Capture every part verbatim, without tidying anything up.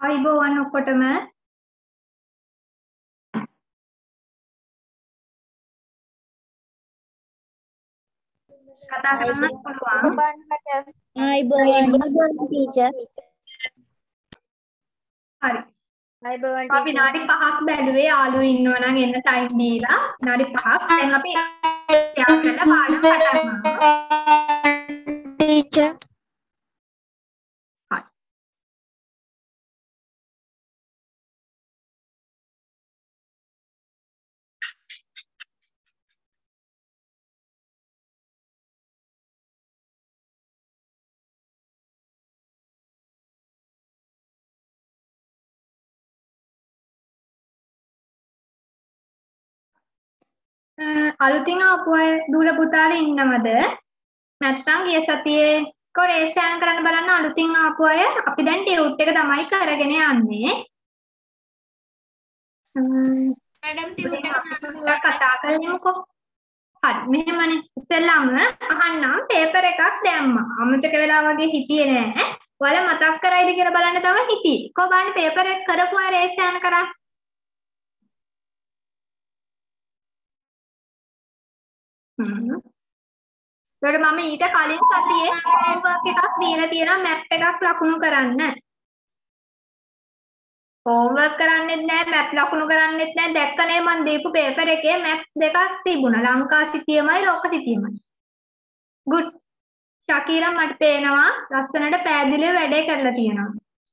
අයිබෝවන් ඔක්කොටම කතා කරන්නත් පුළුවන්. අයිබෝවන් ටීචර්. හරි. අයිබෝවන් අපි විනාඩි පහක් බැලුවේ යාළුවෝ ඉන්නවා නම් එන්න ටයිම් දීලා විනාඩි පහක්. දැන් අපි ෂෙයා කරලා පාඩම පටන් ගන්නවා. ටීචර්. හරි. අලුතින් ආපු අය දුර පුතාලා ඉන්නවද? නැත්නම් ගිය සතියේ කොරේ ස්කෑන් කරන්න බලන්න අලුතින් ආපු අය අපි දැන් ටියුට් එක තමයි කරගෙන යන්නේ. मैडम ටියුට් එක කතා කරමුකෝ. හරි මෙහෙමනේ ඉස්සෙල්ලාම අහන්නම් පේපර් එකක් දැම්මා. අමතක වෙලා වගේ හිටියේ නෑ. ඔයාලා මතක් කරයිද කියලා බලන්න තමයි හිටියේ. කොහොම බලන්න පේපර් එක කරපු අය රේස් ස්කෑන් කරා. හ්ම්. ඒකට මම ඊට කලින් සතියේ හෝම්වර්ක් එකක් දීලා තියෙනවා මැප් එකක් ලකුණු කරන්න. හෝම්වර්ක් කරන්නෙත් නෑ මැප් ලකුණු කරන්නෙත් නෑ දැක්කනේ මම දීපු පේපර් එකේ මැප් දෙකක් තිබුණා ලංකා සිතියමයි ලෝක සිතියමයි. good. ශකීරා මට පේනවා ලස්සනට පැහැදිලිව වැඩේ කරලා තියෙනවා.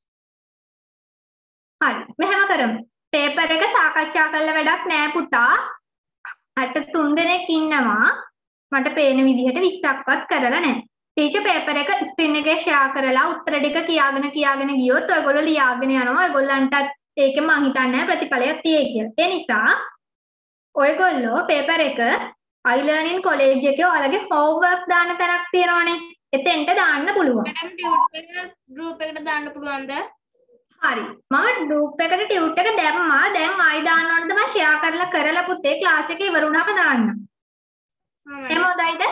හරි මෙහෙම කරමු. පේපර් එක සාකච්ඡා කරලා වැඩක් නෑ පුතා. අට තුන් දෙනෙක් ඉන්නවා. මට පේන විදිහට විස්සක්වත් කරලා නැහැ. ටීචර් පේපර් එක ස්ක්‍රීන් එකේ ෂෙයා කරලා උත්තර ටික කියාගෙන කියාගෙන ගියොත් ඔයගොල්ලෝ ලියාගෙන යනවා. ඔයගොල්ලන්ටත් ඒකේ මං හිතන්නේ ප්‍රතිඵලයක් තියෙයි කියලා. ඒ නිසා ඔයගොල්ලෝ පේපර් එක iLearning college එකේ ඔයාලගේ homework දාන්න තැනක් තියෙනවනේ. එතෙන්ට දාන්න පුළුවන්. मैडम ටියුට් එක group එකට දාන්න පුළුවන්ද? හරි. මම group එකට ටියුට් එක දැම්මා. දැන් ආයි දාන්න ඕනද මම ෂෙයා කරලා කරලා පුතේ ක්ලාස් එක ඉවර වුණාම දාන්න. එහෙම හොඳයිද?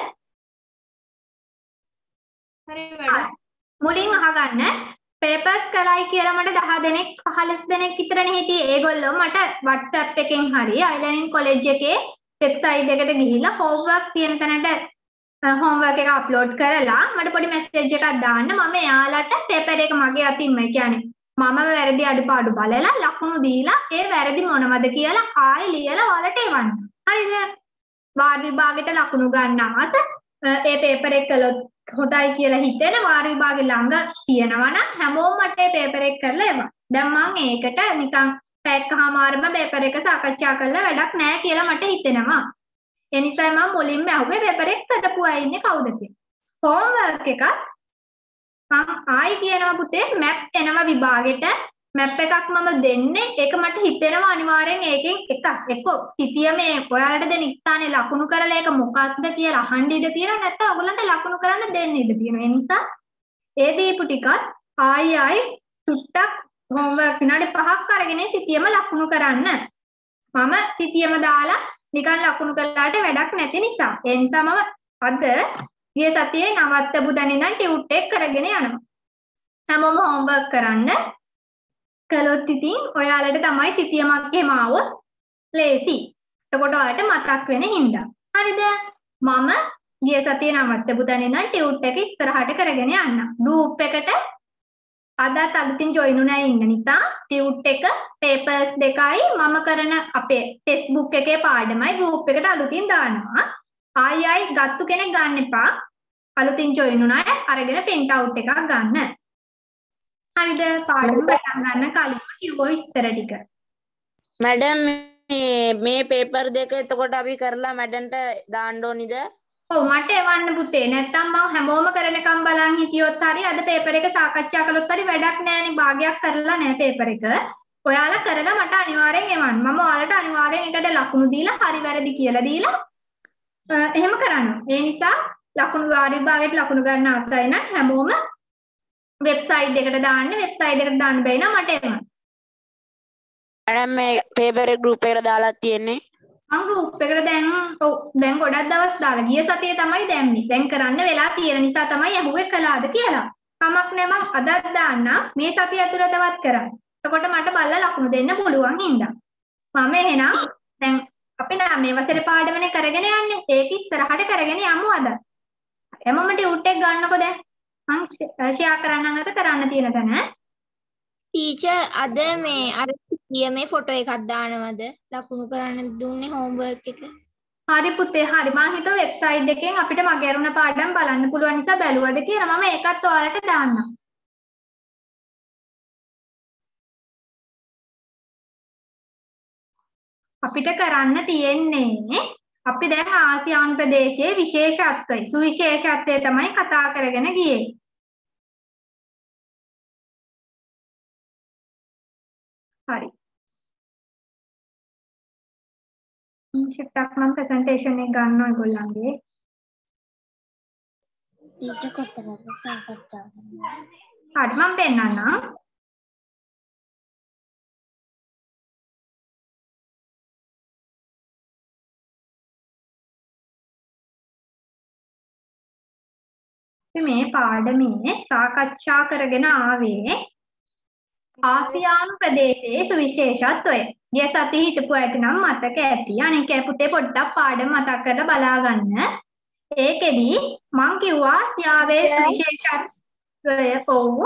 හරි मैडम. මුලින් අහගන්න පේපර්ස් කළයි කියලා මට දහ දෙනෙක් පහළොස් දෙනෙක් විතරනේ හිටියේ. ඒගොල්ලෝ මට WhatsApp එකෙන් හරි iLearning college එකේ වෙබ්සයිට් එකට ගිහිල්ලා homework තියෙන තැනට homework එක අප්ලෝඩ් කරලා මට පොඩි මැසේජ් එකක් දාන්න. මම එයාලට පේපර් එක මගේ අතින්ම කියන්නේ මම වැරදි අඩුපාඩු බලලා ලකුණු දීලා ඒ වැරදි මොනවද කියලා ආයෙ ලියලා ඔයාලට එවන්න. හරිද? වාර විභාගෙට ලකුණු ගන්න ආස ඒ පේපර් එක කළොත් හොඳයි කියලා හිතෙන වාර විභාගෙ ළඟ තියෙනවා නම් හැමෝම මට ඒ පේපර් එක කරලා එවන්න. දැන් මම ඒකට නිකන් පැයකමාරම පේපර් එක සාකච්ඡා කරලා වැඩක් නැහැ කියලා මට හිතෙනවා. ඒ නිසා මම මුලින්ම අහුවේ පේපර් එක කරපු අය ඉන්නේ කවුද කියලා. හෝම්වර්ක් එක මම ආයි කියනවා පුතේ මැප් එනවා විභාගෙට මැප් එකක් මම දෙන්නේ. ඒක මට හිතෙනවා අනිවාර්යෙන් ඒකෙන් එකක් එක්ක සිටිය මේ ඔයාලට දෙන ස්ථානේ ලකුණු කරලා ඒක මොකක්ද කියලා අහන්න ඉඩ තියෙනවා. නැත්නම් ඔයගලන්ට ලකුණු කරන්න දෙන්න ඉඩ තියෙනවා. ඒ නිසා ඒ දීපු ටිකත් ආයි ආයි ටුට්ටක් හෝම්වර්ක් විනාඩි පහක් අරගෙන සිටියම ලකුණු කරන්න. මම සිටියම දාලා නිකන් ලකුණු කළාට වැඩක් නැති නිසා. ඒ නිසා මම අද ගිය සතියේ නවත්තපු දැන ඉඳන් ටියුට් එක කරගෙන යනවා. හැමෝම හෝම්වර්ක් කරන්න. කළොත් ඉතින් ඔයාලට තමයි සිතියමක් එහෙම ආවොත් ලේසි. එතකොට ඔයාලට මතක් වෙන හින්දා. හරිද? මම ගිය සතියේ නවත්තපු තැන ඉඳන් ටියුට් එක ඉස්සරහට කරගෙන යන්න. ගෲප් එකට අදත් අලුතින් ජොයින් වුණා ඉන්න නිසා ටියුට් එක පේපර්ස් දෙකයි මම කරන අපේ ටෙක්ස්ට් බුක් එකේ පාඩමයි ගෲප් එකට අලුතින් දානවා. ආයි ආයි ගත්තු කෙනෙක් ගන්න එපා. අලුතින් ජොයින් වුණා අරගෙන print out එකක් ගන්න. හරිද? පාඩම පටන් ගන්න කලින්ම කිව්වා විස්තර ටික. मैडम මේ මේ පේපර් දෙක එතකොට අපි කරලා මැඩම්ට දාන්න ඕනිද? ඔව් මට එවන්න පුතේ. නැත්තම් මම හැමෝම කරනකම් බලන් හිටියොත් හරි අද පේපර් එක සාකච්ඡා කළොත් හරි වැඩක් නෑනේ. භාගයක් කරලා නෑ පේපර් එක. ඔයාලා කරලා මට අනිවාර්යෙන් එවන්න. මම ඔයාලට අනිවාර්යෙන් එකට ලකුණු දීලා හරි වැරදි කියලා දීලා එහෙම කරන්න. ඒ නිසා ලකුණු වාර විභාගයට ලකුණු ගන්න අවශ්‍යයි නම් හැමෝම වෙබ්සයිට් එකට දාන්න. වෙබ්සයිට් එකට දාන්න බැයි නම් මට එවන්න. मैडम මේ පේපර් එක group එකට දාලා තියෙන්නේ. මම group එකට දැන් ඔව් දැන් ගොඩක් දවස් දාලා ගිය සතියේ තමයි දැම්මේ. දැන් කරන්න වෙලා තියෙන නිසා තමයි අහුවේ කළාද කියලා. කමක් නෑ මම අදත් දාන්න මේ සතිය ඇතුළතවත් කරන්න. එතකොට මට බලලා ලකුණු දෙන්න පුළුවන් හින්දා. මම එහෙනම් දැන් අපි නම් මේ වසරේ පාඩමනේ කරගෙන යන්නේ. ඒක ඉස්සරහට කරගෙන යමු අද. එමම ටියුට් එක ගන්නකො දැන්. මං ෂෙයා කරන්නම් අද කරන්න තියෙන තැන. ටීචර් අද මේ අර මේ ෆොටෝ එකක් දානවද ලකුණු කරන්න දුන්නේ හෝම්වර්ක් එක? හරි පුතේ හරි. මං හිතුවා වෙබ්සයිට් එකෙන් අපිට මගේ අරුණ පාඩම් බලන්න පුළුවන් නිසා බැලුවද කියලා. මම ඒකත් ඔයාලට දාන්නම්. අපිට කරන්න තියෙන්නේ අපි දැන් ආසියානු ප්‍රදේශයේ විශේෂත්වය සුවිශේෂත්වය තමයි කතා කරගෙන ගියේ. හරි. ශිට්ටක් මම ප්‍රසන්ටේෂන් එක ගන්නවා ඒගොල්ලන්ගේ. ටීචර් කොතරම් සාකච්ඡා කරනවා. හරි මම පෙන්නන්නම්. මේ පාඩමේ සාකච්ඡා කරගෙන ආවේ ආසියානු ප්‍රදේශයේ සුවිශේෂත්වය. ගිය සතියේ හිටපු ඇයට නම් මතක ඇති. අනික පුතේ පොඩ්ඩක් පාඩම මතක් කරලා බලා ගන්න. ඒකෙදි මං කිව්වා ආසියාවේ සුවිශේෂත්වය ඔව්.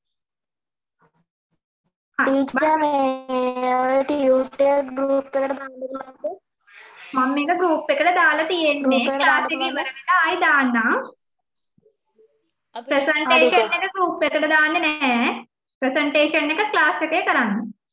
ටීචර් මේ ටියුට් එක ගෲප් එකට දාන්න පුළුවන්ද? මම මේක ගෲප් එකට දාලා තියෙන්නේ. ක්ලාස් එක ඉවර වෙලා ආයි දාන්නම්. ප්‍රසන්ටේෂන් එක ගෲප් එකට දාන්නේ නැහැ. ප්‍රසන්ටේෂන් එක ක්ලාස් එකේ කරන්න.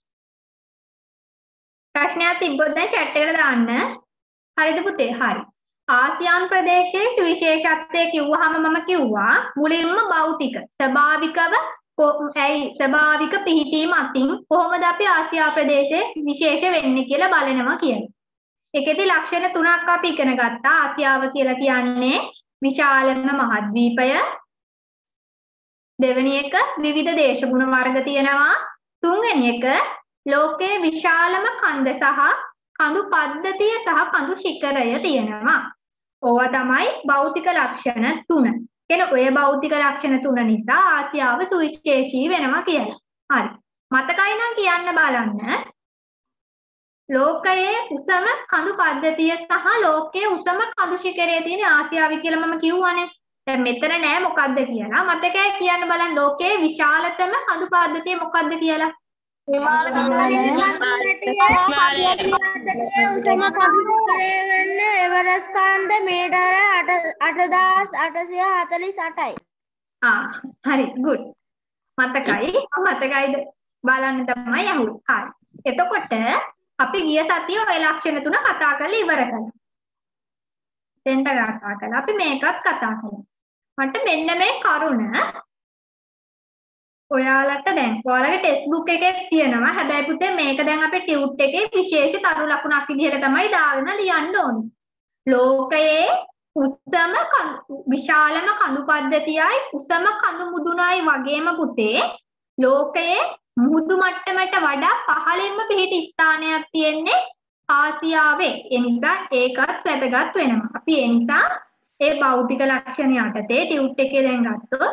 ප්‍රශ්නයක් තිබ්බොත් දැන් chat එකට දාන්න. හරිද පුතේ? හරි. ආසියානු ප්‍රදේශයේ සුවිශේෂත්වය කිව්වහම මම කිව්වා මුලින්ම භෞතික ස්වභාවිකව ඇයි ස්වභාවික පිහිටීම අතින් කොහොමද අපි ආසියා ප්‍රදේශයේ විශේෂ වෙන්නේ කියලා බලනවා කියලා. ඒකෙදි ලක්ෂණ තුනක් අපි ඉගෙන ගත්තා. ආසියාව කියලා කියන්නේ විශාලම මහද්වීපය. දෙවෙනි එක විවිධ දේශගුණ වර්ග තියෙනවා. තුන්වෙනි එක ලෝකයේ විශාලම කන්ද සහ කඳු පද්ධතිය සහ කඳු ශිඛරය තියෙනවා. ඕවා තමයි භෞතික ලක්ෂණ තුන. කියන ඔය භෞතික ලක්ෂණ තුන නිසා ආසියාව සුවිශේෂී වෙනවා කියලා. හරි. මතකයි නම් කියන්න බලන්න. ලෝකයේ උසම කඳු පද්ධතිය සහ ලෝකයේ උසම කඳු ශිඛරය තියෙන ආසියාව කියලා මම කිව්වනේ. දැන් මෙතන නෑ මොකද්ද කියලා. මතකයි කියන්න බලන්න ලෝකයේ විශාලතම කඳු පද්ධතිය මොකද්ද කියලා. උසම කඳු ශිඛරය වෙන්නේ එවරස්ට් කන්ද මීටර අට හදාස් අටසිය හතළිස් අටයි. ආ හරි good. මතකයි. මතකයිද බලන්න තමයි අහුවේ. හරි. එතකොට අපි ගිය සතියේ ওই ලක්ෂණ තුන කතා කරලා ඉවර කළා. දෙන්න කතා කළා. අපි මේකත් කතා කළා. මට මෙන්න මේ කරුණ ඔයාලට දැන් ඔයාලගේ ටෙක්ස්ට් බුක් එකේ තියෙනවා. හැබැයි පුතේ මේක දැන් අපේ ටියුට් එකේ විශේෂ තරු ලකුණක් විදිහට තමයි දාගෙන ලියන්න ඕනේ. ලෝකයේ උසම විශාලම කඳු පද්ධතියයි උසම කඳු මුදුනයි වගේම පුතේ ලෝකයේ මුහුදු මට්ටමට වඩා පහළින්ම පිහිටි ස්ථානයක් තියෙන්නේ ආසියාවේ. ඒ නිසා ඒකත් වැදගත් වෙනවා. අපි ඒ නිසා ඒ භෞතික ලක්ෂණ යටතේ ටියුට් එකේ දැන් ගත්තොත්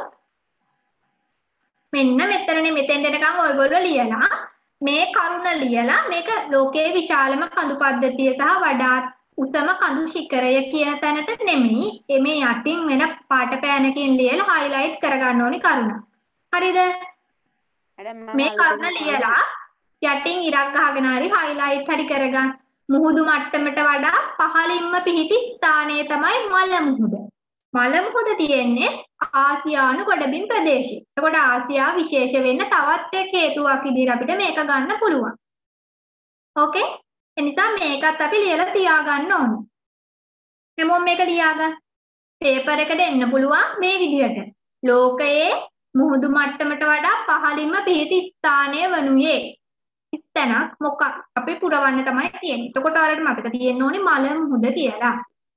මෙන්න මෙතනනේ මෙතෙන් දෙනකම් ඔයගොල්ලෝ ලියලා මේ කරුණ ලියලා මේක ලෝකයේ විශාලම කඳු පද්ධතිය සහ වඩාත් උසම කඳු ශිඛරය කියන තැනට නෙමෙයි මේ යටින් වෙන පාට පෑනකින් ලියලා highlight කරගන්න ඕනි කරුණ. හරිද? මේ කරුණ ලියලා යටින් ඉරක් ගහගෙන හරි highlight හරි කරගන්න. මුහුදු මට්ටමට වඩා පහළින්ම පිහිටි ස්ථානය තමයි මල මුහුද. මල මුහුද තියෙන්නේ ආසියානු ගොඩබිම් ප්‍රදේශයේ. එතකොට ආසියාව විශේෂ වෙන්න තවත් එක් හේතුවක් විදිහට අපිට මේක ගන්න පුළුවන්. ඕකේ? ඒ නිසා මේකත් අපි ලියලා තියාගන්න ඕනේ. හැමෝම මේක ලියාගන්න. පේපර් එකට එන්න පුළුවන් මේ විදිහට. ලෝකයේ මුහුදු මට්ටමට වඩා පහළින්ම පිහිටි ස්ථානය වනුයේ. ස්ථානක් මොකක් අපි පුරවන්න තමයි තියෙන්නේ. එතකොට ඔයාලට මතක තියෙන්න ඕනේ මල මුහුද කියලා.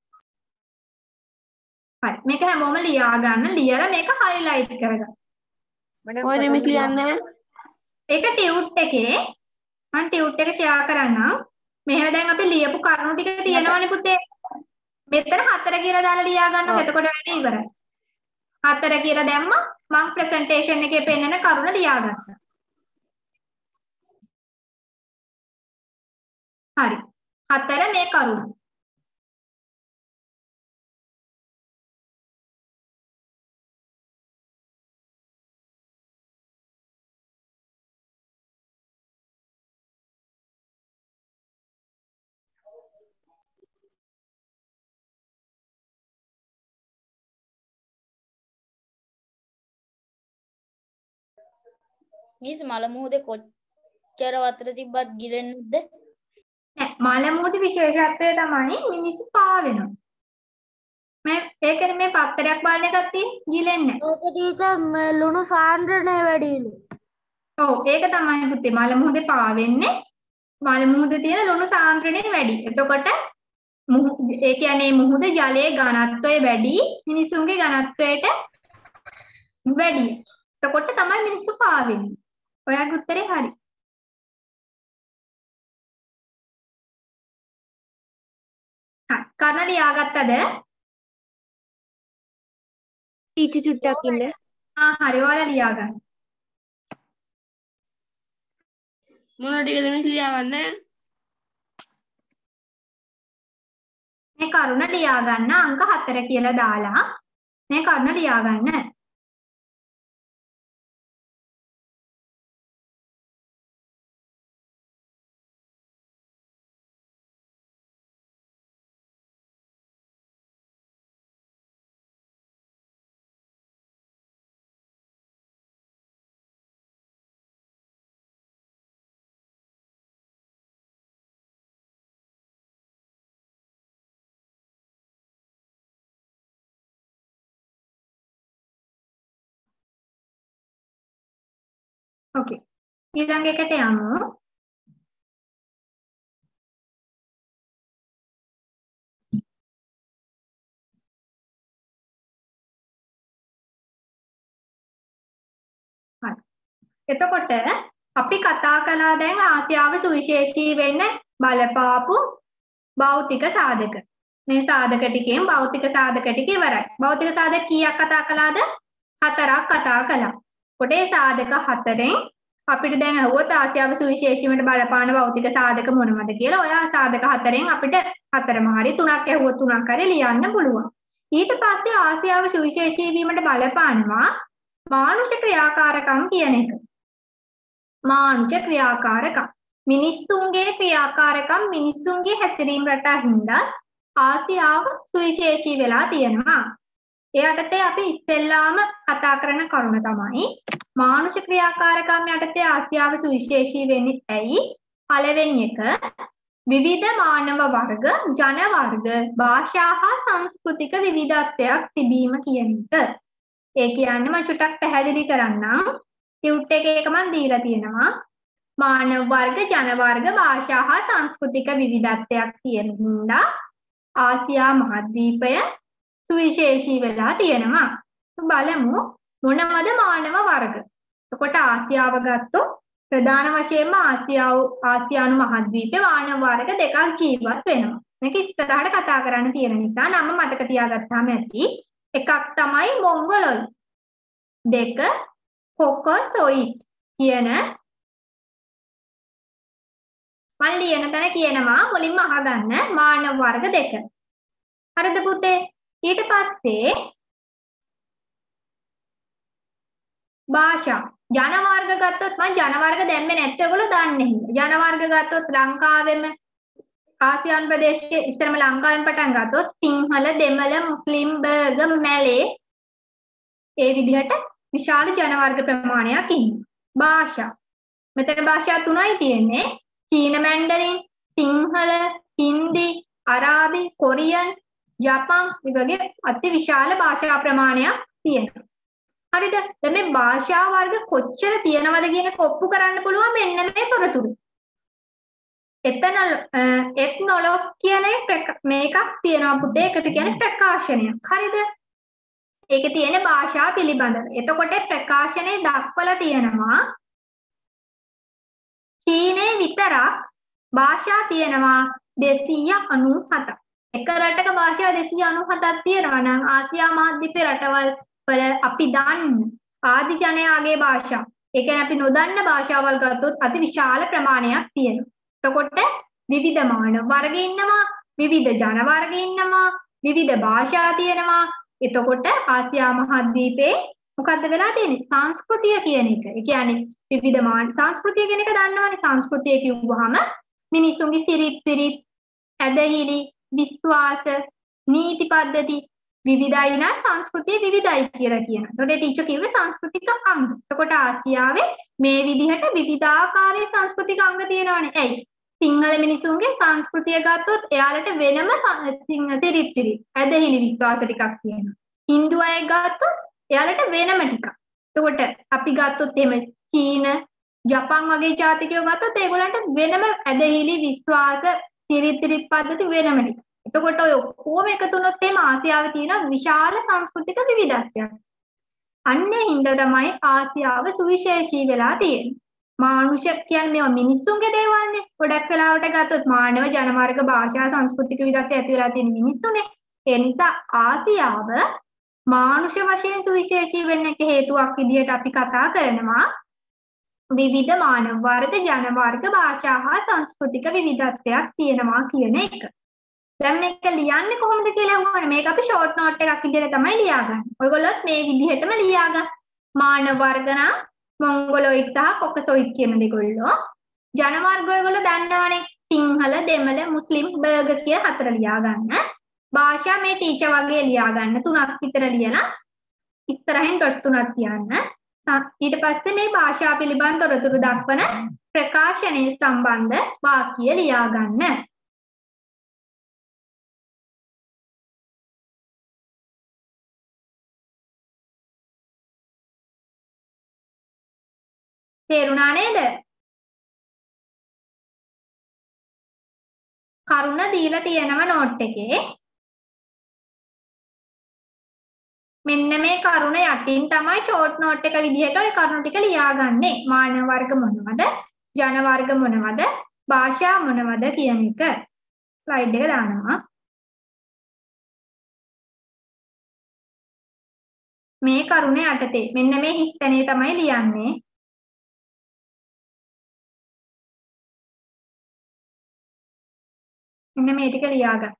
හරි මේක හැමෝම ලියා ගන්න ලියලා මේක highlight කරගන්න. ඔය නෙමෙයි කියන්නේ. ඒක ටියුට් එකේ මම ටියුට් එක share කරන්නම්. මෙහෙම දැන් අපි ලියපු කරුණු ටික තියෙනවනේ පුතේ. මෙතන හතර කියලා දාලා ලියා ගන්නකො එතකොට වැඩේ ඉවරයි. හතර කියලා දැම්මා මම presentation එකේ පෙන්නන කරුණ ලියා ගත්තා. හරි. හතර මේ කරුණ. මිස් මල මුහුදේ කොච්චර වතුර තිබ්බත් ගිලෙන්නේ නැද්ද? නෑ මල මුහුදේ විශේෂත්වය තමයි මිනිස්සු පාවෙනවා. මේ ඒකනේ මේ පත්තරයක් බලන එකක් තියෙන්නේ ගිලෙන්නේ නෑ. ඒක ටීචර් මේ ලුණු සාන්ද්‍රණය වැඩිලු. ඔව් ඒක තමයි පුතේ මල මුහුදේ පාවෙන්නේ. මල මුහුදේ තියෙන ලුණු සාන්ද්‍රණය වැඩි. එතකොට ඒ කියන්නේ මුහුද ජලයේ ඝනත්වය වැඩි මිනිසුන්ගේ ඝනත්වයට වැඩි. එතකොට තමයි මිනිස්සු පාවෙන්නේ. ඔයාගේ උත්තරේ හරි. හරි. කර්ණ ලියාගත්තද? ටීචර් චුට්ටක් ඉන්න. ආ හරි ඔයාලා ලියාගන්න. මොන ටිකද මිස් ලියාගන්නේ? මේ කරුණ ලියාගන්න අංක හතර කියලා දාලා මේ කරුණ ලියාගන්න. ඕකේ. ඊළඟ එකට යමු. හරි. එතකොට අපි කතා කළා දැන් ආසියාව සුවිශේෂී වෙන්න බලපාපු භෞතික සාධක. මේ සාධක ටිකෙන් භෞතික සාධක ටික ඉවරයි. භෞතික සාධක කීයක් කතා කළාද? හතරක් කතා කළා. කොටේ සාධක හතරෙන් අපිට දැන් අහුවොත් ආසියාව සුවිශේෂී වෙන්න බලපාන භෞතික සාධක මොනවද කියලා. ඔයා සාධක හතරෙන් අපිට හතරම හරි තුනක් ඇහුවොත් තුනක් හරි ලියන්න පුළුවන්. ඊට පස්සේ ආසියාව සුවිශේෂී වීමට බලපානවා මානුෂ ක්‍රියාකාරකම් කියන එක. මානුෂ ක්‍රියාකාරකම් මිනිස්සුන්ගේ ක්‍රියාකාරකම් මිනිස්සුන්ගේ හැසිරීම රටා හින්දා ආසියාව සුවිශේෂී වෙලා තියෙනවා. ඒ යටතේ අපි ඉස්සෙල්ලාම කතා කරන කරුණ තමයි මානුෂ ක්‍රියාකාරකම් යටතේ ආසියාව සුවිශේෂී වෙන්නේ ඇයි? පළවෙනි එක විවිධ මානව වර්ග, ජන වර්ග, භාෂා හා සංස්කෘතික විවිධත්වයක් තිබීම කියන එක. ඒ කියන්නේ මම චුට්ටක් පැහැදිලි කරන්නම්. ටියුට් එකේ එක මම දීලා තියෙනවා. මානව වර්ග, ජන වර්ග, භාෂා හා සංස්කෘතික විවිධත්වයක් තියෙන හින්දා ආසියා මහද්වීපය සුවිශේෂී වෙලා තියෙනවා. බලමු මොනවද මානව වර්ග. එතකොට ආසියාව ගත්තොත් ප්‍රධාන වශයෙන්ම ආසියාව ආසියානු මහද්වීපේ මානව වර්ග දෙකක් ජීවත් වෙනවා. මේක ඉස්සරහට කතා කරන්න තියෙන නිසා නම මතක තියාගත්තාම ඇති. එකක් තමයි මොංගොලොයිඩ්. දෙක කොකොසොයිඩ් කියන මම ලියන තැන කියනවා මුලින්ම අහගන්න මානව වර්ග දෙක. හරිද පුතේ? ඊට පස්සේ භාෂා ජන වර්ග ගත්තොත් මම ජන වර්ග දැම්මේ නැත්නම් ඔයගොල්ලෝ දන්නේ නැහැ. ජන වර්ග ගත්තොත් ලංකාවෙම ආසියානු ප්‍රදේශයේ ඉස්සරම ලංකාවෙන් පටන් ගත්තොත් සිංහල, දෙමළ, මුස්ලිම්, බර්ග, මැලේ ඒ විදිහට විශාල ජන වර්ග ප්‍රමාණයක් ඉන්නවා. භාෂා මෙතන භාෂා තුනයි තියෙන්නේ. චීන මැන්ඩරින්, සිංහල, හින්දි, අරාබි, කොරියන්, ජපන් වගේ අති විශාල භාෂා ප්‍රමාණයක් තියෙනවා. හරිද? දැන් මේ භාෂා වර්ග කොච්චර තියෙනවද කියන එක ඔප්පු කරන්න පුළුවන් මෙන්න මේ තොරතුරු. එතන එත්නොලොග් කියන මේකක් තියෙනවා පුතේ. ඒකට කියන්නේ ප්‍රකාශනයක්. හරිද? ඒකේ තියෙන භාෂා පිළිබඳව. එතකොට ප්‍රකාශනයේ දක්වලා තියෙනවා චීනයේ විතරක් භාෂා තියෙනවා දෙසිය අනූහතක්. එක රටක භාෂා දෙසිය අනූහතක් තියෙනවා නම් ආසියා මහද්වීපේ රටවල් වල අපි දන්න ආදි ජනයාගේ භාෂා, ඒ කියන්නේ අපි නොදන්න භාෂාවල් ගත්තොත් අති විශාල ප්‍රමාණයක් තියෙනවා. එතකොට විවිධ මානව වර්ග ඉන්නවා, විවිධ ජන වර්ග ඉන්නවා, විවිධ භාෂා තියෙනවා. එතකොට ආසියා මහද්වීපේ මොකද්ද වෙලා තියෙන්නේ? සංස්කෘතිය කියන එක. ඒ කියන්නේ විවිධ මාන සංස්කෘතිය කියන එක දන්නවනේ. සංස්කෘතිය කිව්වහම මිනිසුන්ගේ සිරිත් විරිත්, ඇදහිලි, විශ්වාස, නීති පද්ධති විවිධයි නම් සංස්කෘතිය විවිධයි කියලා කියනවා. එතකොට ටීචර් කිව්වේ සංස්කෘතික අංග. එතකොට ආසියාවේ මේ විදිහට විවිධාකාරයේ සංස්කෘතික අංග තියෙනවානේ. ඇයි? සිංහල මිනිසුන්ගේ සංස්කෘතිය ගත්තොත් එයාලට වෙනම සිරිත් විරිත්, ඇදහිලි, විශ්වාස ටිකක් තියෙනවා. හින්දු අය ගත්තොත් එයාලට වෙනම ටිකක්. එතකොට අපි ගත්තොත් එහෙම චීන, ජපන් වගේ ජාතිකයෝ ගත්තොත් ඒගොල්ලන්ට වෙනම ඇදහිලි, විශ්වාස, සිරිත් විරිත් පද්ධති වෙනම ටිකක්. එතකොට ඔය ඔක්කොම එකතු වුණොත් එහෙම ආසියාවේ තියෙන විශාල සංස්කෘතික විවිධත්වයක්. අන්නේ හින්දා තමයි ආසියාව සුවිශේෂී වෙලා තියෙන්නේ. මානුෂ කියන්නේ මේවා මිනිස්සුන්ගේ දේවල්නේ. ගොඩක් වෙලාවට ගත්තොත් මානව ජනවර්ග භාෂා සංස්කෘතික විවිධත්වය ඇති වෙලා තියෙන මිනිස්සුනේ. ඒ නිසා ආසියාව මානුෂ වශයෙන් සුවිශේෂී වෙන්න එක හේතුවක් විදිහට අපි කතා කරනවා විවිධ මානව වර්ග, ජන වර්ග, භාෂා හා සංස්කෘතික විවිධත්වයක් තියෙනවා කියන එක. දැන් මේක ලියන්නේ කොහොමද කියලා අහුවනේ. මේක අපි ෂෝට් නෝට් එකක් විදිහට තමයි ලියාගන්නේ. ඔයගොල්ලොත් මේ විදිහටම ලියාගන්න. මානව වර්ග නම් මොංගොලොයිඩ් සහ කොකසොයිඩ් කියන දෙකොල්ලෝ. ජන වර්ග ඔයගොල්ලෝ දන්නවනේ. සිංහල, දෙමළ, මුස්ලිම්, බර්ගර් කියන හතර ලියාගන්න. භාෂා මේ ටීචර් වගේ ලියාගන්න. තුනක් විතර ලියලා ඉස්සරහින් ඩොට් තුනක් තියන්න. ඊට පස්සේ මේ භාෂා පිළිබඳ තොරතුරු දක්වන ප්‍රකාශනයේ සම්බන්ධ වාක්‍ය ලියාගන්න. තේරුණා නේද? කරුණ දීලා තියෙනවා නෝට් එකේ. මෙන්න මේ කරුණ යටින් තමයි ෂෝට් නෝට් එක විදිහට ඔය කරුණු ටික ලියාගන්නේ. මානව වර්ග මොනවද? ජන වර්ග මොනවද? භාෂා මොනවද කියන එක. ස්ලයිඩ් එක දානවා. මේ කරුණ යටතේ මෙන්න මේ හිස්තැනේ තමයි ලියන්නේ. මෙන්න මේ ටික ලියාගන්න.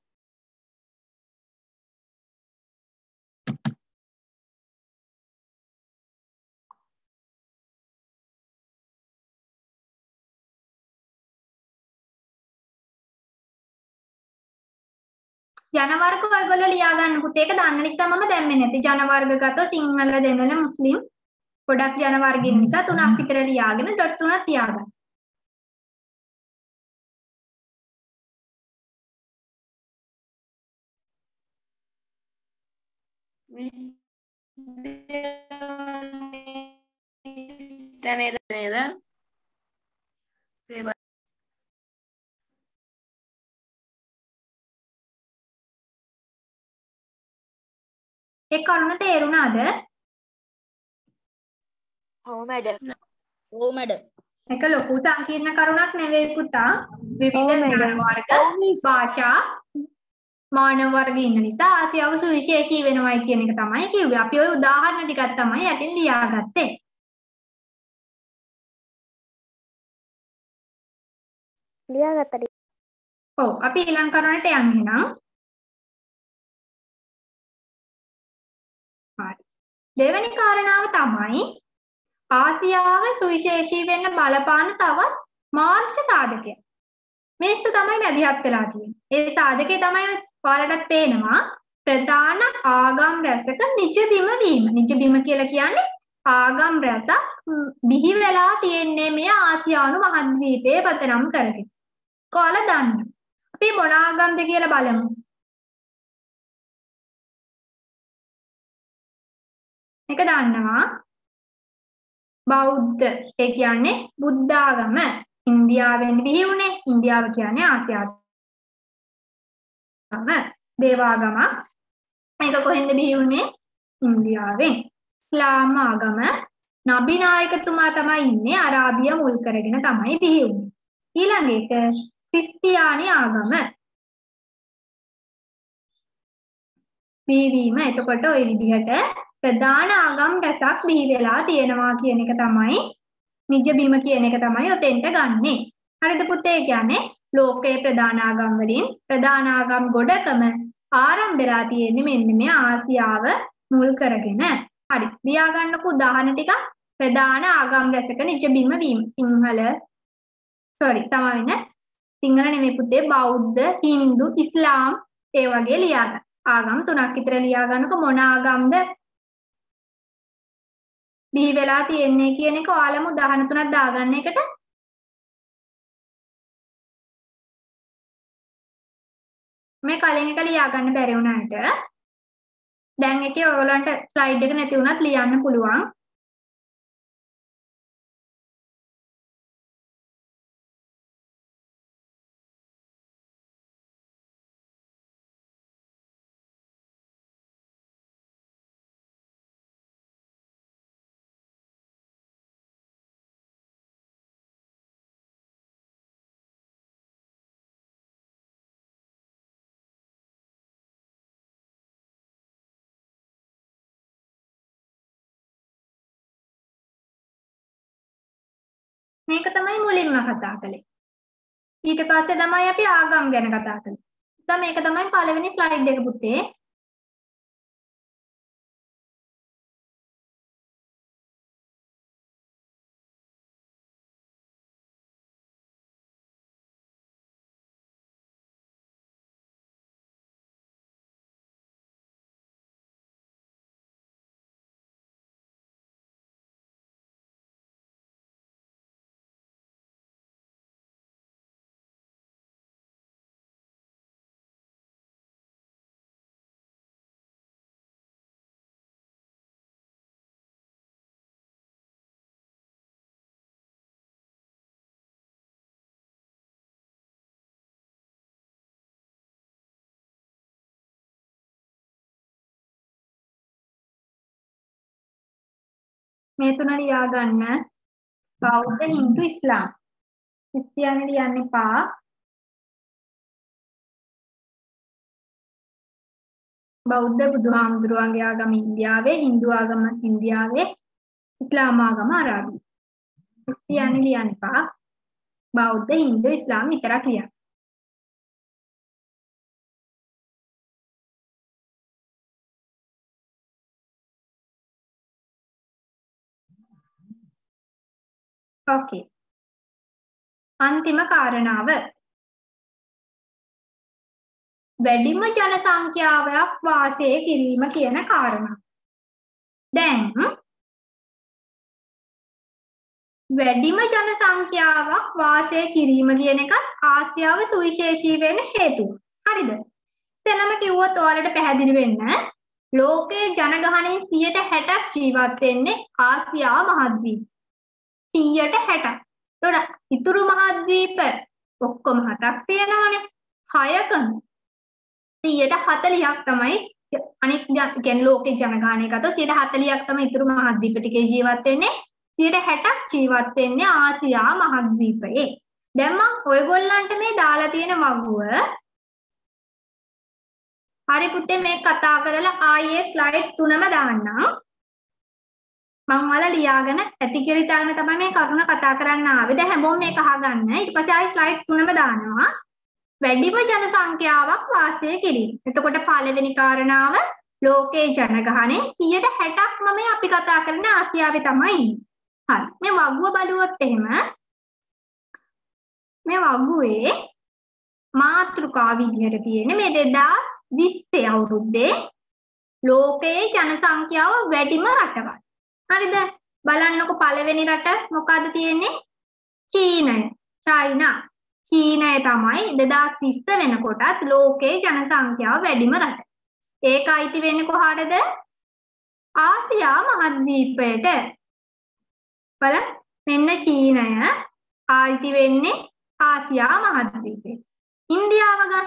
ජන වර්ග ඔයගොල්ලෝ ලියා ගන්න පුතේ. ඒක දන්න නිසා මම දැම්මේ නැති. ජන වර්ග ගත්තොත් සිංහල, දෙමළ, මුස්ලිම් ගොඩක් ජන වර්ග ඉන්න නිසා තුනක් විතර ලියාගෙන ඩොට් තුනක් තියාගන්න. නේද නේද? ඒ කරුණ තේරුණාද? ඔව් මැඩම්. ඔව් මැඩම්. ඒක ලොකු සංකීර්ණ කරුණක් නෙවෙයි පුතා. විවිධ ජන වර්ග, භාෂා, මානව වර්ග ඉන්න නිසා ආසියාව සුවිශේෂී වෙනවයි කියන එක තමයි කිව්වේ. අපි ওই උදාහරණ ටිකක් තමයි යටින් ලියාගත්තේ. ලියාගත්තද? ඔව් අපි ඊළඟ කරුණට යන්න එහෙනම්. දෙවෙනි කාරණාව තමයි ආසියාව සුවිශේෂී වෙන්න බලපාන තවත් මාර්ග සාධකයක්. මේක තමයි මැදිහත් වෙලා තියෙන්නේ. ඒ සාධකේ තමයි ඔයාලටත් පේනවා ප්‍රධාන ආගම් රැසක නිජබිම වීම. නිජබිම කියලා කියන්නේ ආගම් රැසක් බිහි වෙලා තියෙන්නේ මේ ආසියානු මහද්වීපයේ පදනම් කරගෙන. කොහොමද දන්නේ? අපි මොන ආගම්ද කියලා බලමු. මේක දන්නවා බෞද්ධ ඒ කියන්නේ බුද්ධ ආගම ඉන්දියාවෙන් බිහි වුණේ. ඉන්දියාව කියන්නේ ආසියාවම දේවාගමක්. මේක කොහෙන්ද බිහි වුණේ? ඉන්දියාවෙන්. ඉස්ලාම් ආගම නබි නායකතුමා තමයි ඉන්නේ. අරාබිය මුල් කරගෙන තමයි බිහි වුණේ. ඊළඟ එක ක්‍රිස්තියානි ආගම බිහිවීම. එතකොට ওই විදිහට ප්‍රධාන ආගම් රැසක් බිහි වෙලා තියෙනවා කියන එක තමයි නිජබිම කියන එක තමයි ඔතෙන්ට ගන්නෙ. හරිද පුතේ? කියන්නේ ලෝකයේ ප්‍රධාන ආගම් වලින් ප්‍රධාන ආගම් ගොඩකම ආරම්භ වෙලා තියෙන්නේ මෙන්න මේ ආසියාව මුල් කරගෙන. හරි. ලියා ගන්නකො උදාහරණ ටික. ප්‍රධාන ආගම් රැසක නිජ බිම වීම. සිංහල sorry සමාවෙන්න. සිංහල නෙමෙයි පුතේ බෞද්ධ, හින්දු, ඉස්ලාම් ඒ වගේ ලියා ගන්න. ආගම් තුනක් විතර ලියා ගන්නකො මොන ආගම්ද බිහි වෙලා තියෙන්නේ කියන එක ඔයාලම උදාහරණ තුනක් දාගන්න එකට. මේ කලින් එක ලියා ගන්න බැරි වුණාට දැන් එකේ ඔයගලන්ට ස්ලයිඩ් එක නැති වුණත් ලියන්න පුළුවන්. මේක තමයි මුලින්ම කතා කළේ. ඊට පස්සේ තමයි අපි ආගම් ගැන කතා කළේ. ඉතින් මේක තමයි පළවෙනි ස්ලයිඩ් එක පුතේ. මේ තුන ලියා ගන්න. බෞද්ධ, හින්දු, ඉස්ලාම්. ක්‍රිස්තියානි ලියන්න එපා. බෞද්ධ බුදුහාමුදුරුවන්ගේ ආගම ඉන්දියාවේ, හින්දු ආගම ඉන්දියාවේ, ඉස්ලාම් ආගම අරාබි. ක්‍රිස්තියානි ලියන්න එපා. බෞද්ධ, හින්දු, ඉස්ලාම් විතරක් ලියන්න. Okay. අන්තිම කාරණාව වැඩිම ජන සංඛ්‍යාවක් වාසය කිරීම කියන කාරණා. දැන් වැඩිම ජන සංඛ්‍යාවක් වාසය කිරීම කියන එකත් ආසියාව සුවිශේෂී වෙන්න හේතුව. හරිද? ඉතින්ම කිව්වොත් ඔයාලට පැහැදිලි වෙන්න ලෝකයේ ජනගහනයෙන් සියයට හැටක් ජීවත් වෙන්නේ ආසියා මහද්වීප. සියයට හැටක්. එතකොට ඉතුරු මහද්වීප ඔක්කොම හතක් තියෙනවානේ. හයකම සියයට හතළිහක් තමයි අනිත් කියන්නේ ලෝකේ ජනගහනය ගත්තොත් සියයට හතළිහක් තමයි ඉතුරු මහද්වීප ටිකේ ජීවත් වෙන්නේ. සියයට හැටක් ජීවත් වෙන්නේ ආසියා මහද්වීපයේ. දැන් මම ඔයගොල්ලන්ට මේ දාලා තියෙන වගුව හරි පුතේ මේ කතා කරලා ආයේ ස්ලයිඩ් තුනම දාන්නම්. මම ඔයාලා ලියාගෙන ඇති කියලා ඉතාලම තමයි මේ කරුණ කතා කරන්න ආවේ. දැන් හැමෝම මේක අහගන්න. ඊට පස්සේ ආයේ ස්ලයිඩ් තුනම දානවා. වැඩිම ජන සංඛ්‍යාවක් වාසය කිරීම. එතකොට පළවෙනි කාරණාව ලෝකයේ ජනගහනයෙන් සියයට හැටක්ම මේ අපි කතා කරන ආසියාවේ තමයි ඉන්නේ. හරි. මේ වගුව බලුවොත් එහෙම මේ වගුවේ මාතෘකාව විදිහට තියෙන්නේ මේ දෙදාස් විස්සේ අවුරුද්දේ ලෝකයේ ජන සංඛ්‍යාව වැඩිම රටවල්. හරිද? බලන්නකො පළවෙනි රට මොකද්ද තියෙන්නේ? චීනය. චයිනා. චීනය තමයි දෙදාස් විස්ස වෙනකොටත් ලෝකයේ ජන සංඛ්‍යාව වැඩිම රට. ඒක අයිති වෙන්නේ කොහාටද? ආසියා මහද්වීපයට. බලන්න මෙන්න චීනය අයිති වෙන්නේ ආසියා මහද්වීපයට. ඉන්දියාව ගන්න.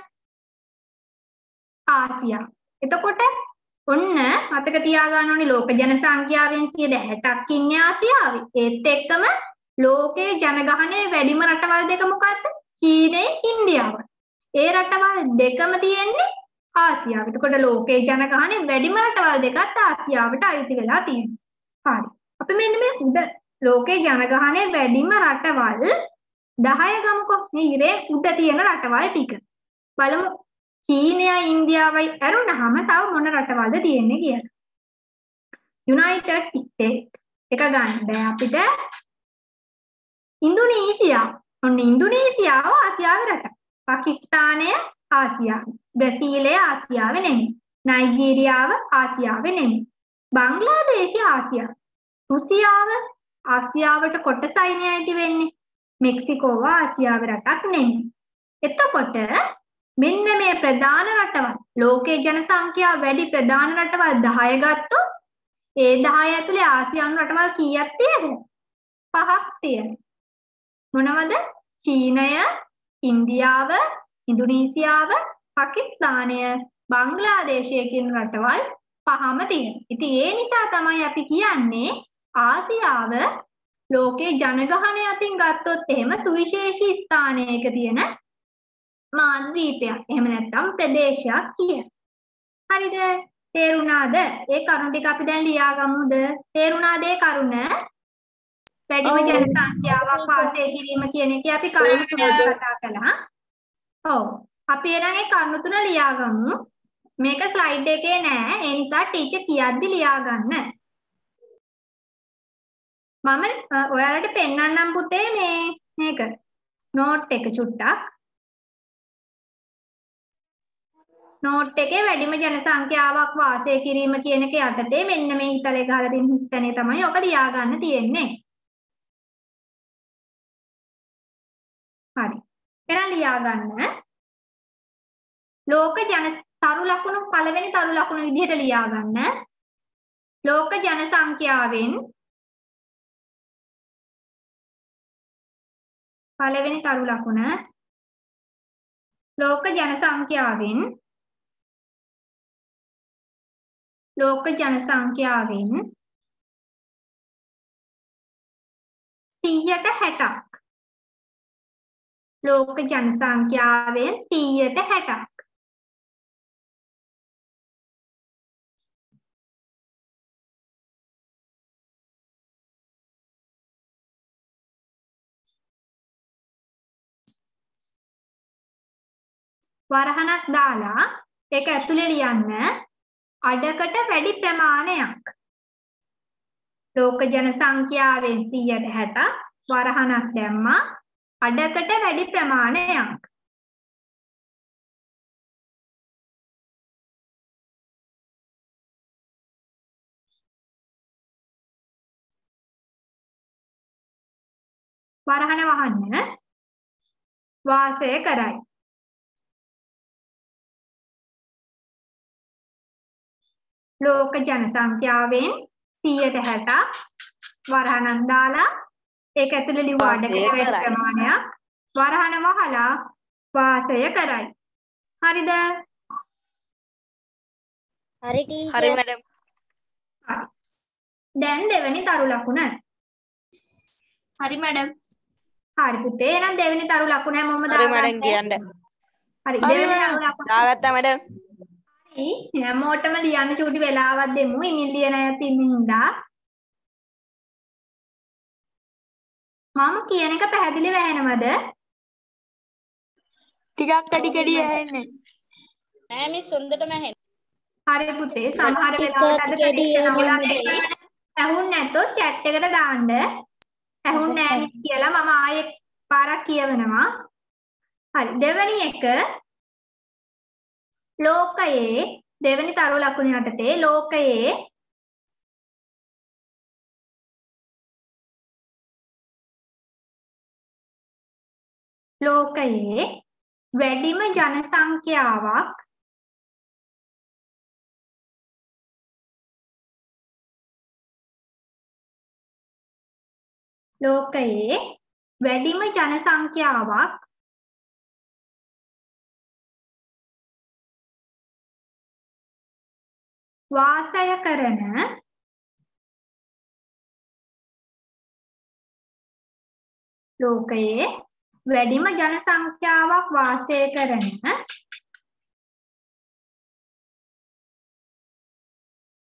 ආසියා. එතකොට ඔන්න මතක තියාගන්න ඕනේ ලෝක ජන සංඛ්‍යාවෙන් සියයට හැටක් ඉන්නේ ආසියාවේ. ඒත් එක්කම ලෝකයේ ජනගහනය වැඩිම රටවල් දෙක මොකක්ද? චීනය, ඉන්දියාව. ඒ රටවල් දෙකම තියෙන්නේ ආසියාවේ. එතකොට ලෝකයේ ජනගහනය වැඩිම රටවල් දෙකත් ආසියාවට අයිති වෙලා තියෙනවා. හරි. අපි මෙන්න මේ උද ලෝකයේ ජනගහනය වැඩිම රටවල් දහය ගමුකෝ. මේ ඉරේ උඩ තියෙන රටවල් ටික. බලමු චීනය ඉන්දියාවයි ඇරුණාම තව මොන රටවල්ද තියෙන්නේ කියලා. යුනයිටඩ් ස්ටේට් එක ගන්න බෑ අපිට. ඉන්දුනීසියා. ඔන්න ඉන්දුනීසියාව ආසියාවේ රටක්. පාකිස්තානය ආසියාව. බ්‍රසීලය ආසියාවේ නෙමෙයි. නයිජීරියාව ආසියාවේ නෙමෙයි. බංග්ලාදේශය ආසියාව. රුසියාව ආසියාවට කොටසයිනේ අයිති වෙන්නේ. මෙක්සිකෝව ආසියාවේ රටක් නෙමෙයි. එතකොට මෙන්න මේ ප්‍රධාන රටවල් ලෝකේ ජනසංඛ්‍යාව වැඩි ප්‍රධාන රටවල් දහය ගත්තොත් ඒ දහය ඇතුලේ ආසියානු රටවල් කීයක් තියෙනවද? පහක් තියෙනවා. මොනවද? චීනය, ඉන්දියාව, ඉන්දුනීසියාව, පාකිස්තානය, බංග්ලාදේශය කියන රටවල් පහම තියෙනවා. ඉතින් ඒ නිසා තමයි අපි කියන්නේ ආසියාව ලෝකේ ජනගහනය අතින් ගත්තොත් එහෙම සුවිශේෂී ස්ථානයක තියෙන මාද්වීපයක්. එහෙම නැත්නම් ප්‍රදේශයක් කියන. හරිද? තේරුණාද? ඒ කරුණ ටික අපි දැන් ලියාගමුද? තේරුණාද ඒ කරුණ? වැඩිම ජනසංඛ්‍යාවක් වාසය කිරීම කියන එක අපි කරුණු තුනක් කතා කළා. ඔව්. අපි එහෙනම් ඒ කරුණු තුන ලියාගමු. මේක ස්ලයිඩ් එකේ නෑ. ඒ නිසා ටීචර් කියද්දි ලියාගන්න. මම ඔයාලට පෙන්නන්නම් පුතේ මේ මේක. නෝට් එක චුට්ටක්. නෝට් එකේ වැඩිම ජනසංඛ්‍යාවක් වාසය කිරීම කියන එක යටතේ මෙන්න මේ ඉතලේ ගහලා තියෙන හිස්තැනේ තමයි ඔක ලියා ගන්න තියෙන්නේ. හරි. එහෙනම් ලියා ගන්න. ලෝක ජන තරු ලකුණු පළවෙනි තරු ලකුණු විදිහට ලියා ගන්න. ලෝක ජනසංඛ්‍යාවෙන් පළවෙනි තරු ලකුණ ලෝක ජනසංඛ්‍යාවෙන් ලෝක ජනසංඛ්‍යාවෙන් සියයට හැටක් ලෝක ජනසංඛ්‍යාවෙන් සියයට හැටක් වරහණක් දාලා ඒක ඇතුලේ ලියන්න අඩකට වැඩි ප්‍රමාණයක් ලෝක ජනසංඛ්‍යාවෙන් සියයට හැටක් වරහණක් දැම්මා අඩකට වැඩි ප්‍රමාණයක් වරහණ වහන්න වාසය කරයි. ලෝක ජනසංඛ්‍යාවෙන් සියයට හැටක් වරහණක් දාලා ඒක ඇතුලේ ලිව්ව අඩකට වැඩි ප්‍රමාණයක් වරහණ වහලා වාසය කරයි. හරිද? හරි ටීචර්. හරි මැඩම්. හරි. දැන් දෙවෙනි තරු ලකුණ. හරි මැඩම්. හරි පුතේ. එහෙනම් දෙවෙනි තරු ලකුණ හැමෝම හරි මැඩම් දාගන්න. කියන්න. හරි. දෙවෙනි තරු ලකුණ. දාගත්තා මැඩම්. හැමෝටම ලියන්න චූටි වෙලාවක් දෙමු. ඉමින් ලියන අයත් ඉන්න හින්දා. මම කියන එක පැහැදිලිව ඇහෙනවද? ටිකක් කඩි කඩි ඇහෙන්නේ. නෑ මිස් හොඳටම ඇහෙනවා. හරි පුතේ. සමහර වෙලාවට අද පරීක්ෂණ අවුලක් වෙයි. ඇහුන්නේ නැතොත් chat එකට දාන්න. ඇහුන්නේ නැහැ මිස් කියලා මම ආයෙත් පාරක් කියවනවා. හරි. දෙවෙනි එක ලෝකයේ දෙවෙනි තරු ලකුණ යටතේ ලෝකයේ ලෝකයේ වැඩිම ජනසංඛ්‍යාවක් ලෝකයේ වැඩිම ජනසංඛ්‍යාවක් වාසය කරන ලෝකයේ වැඩිම ජනසංඛ්‍යාවක් වාසය කරන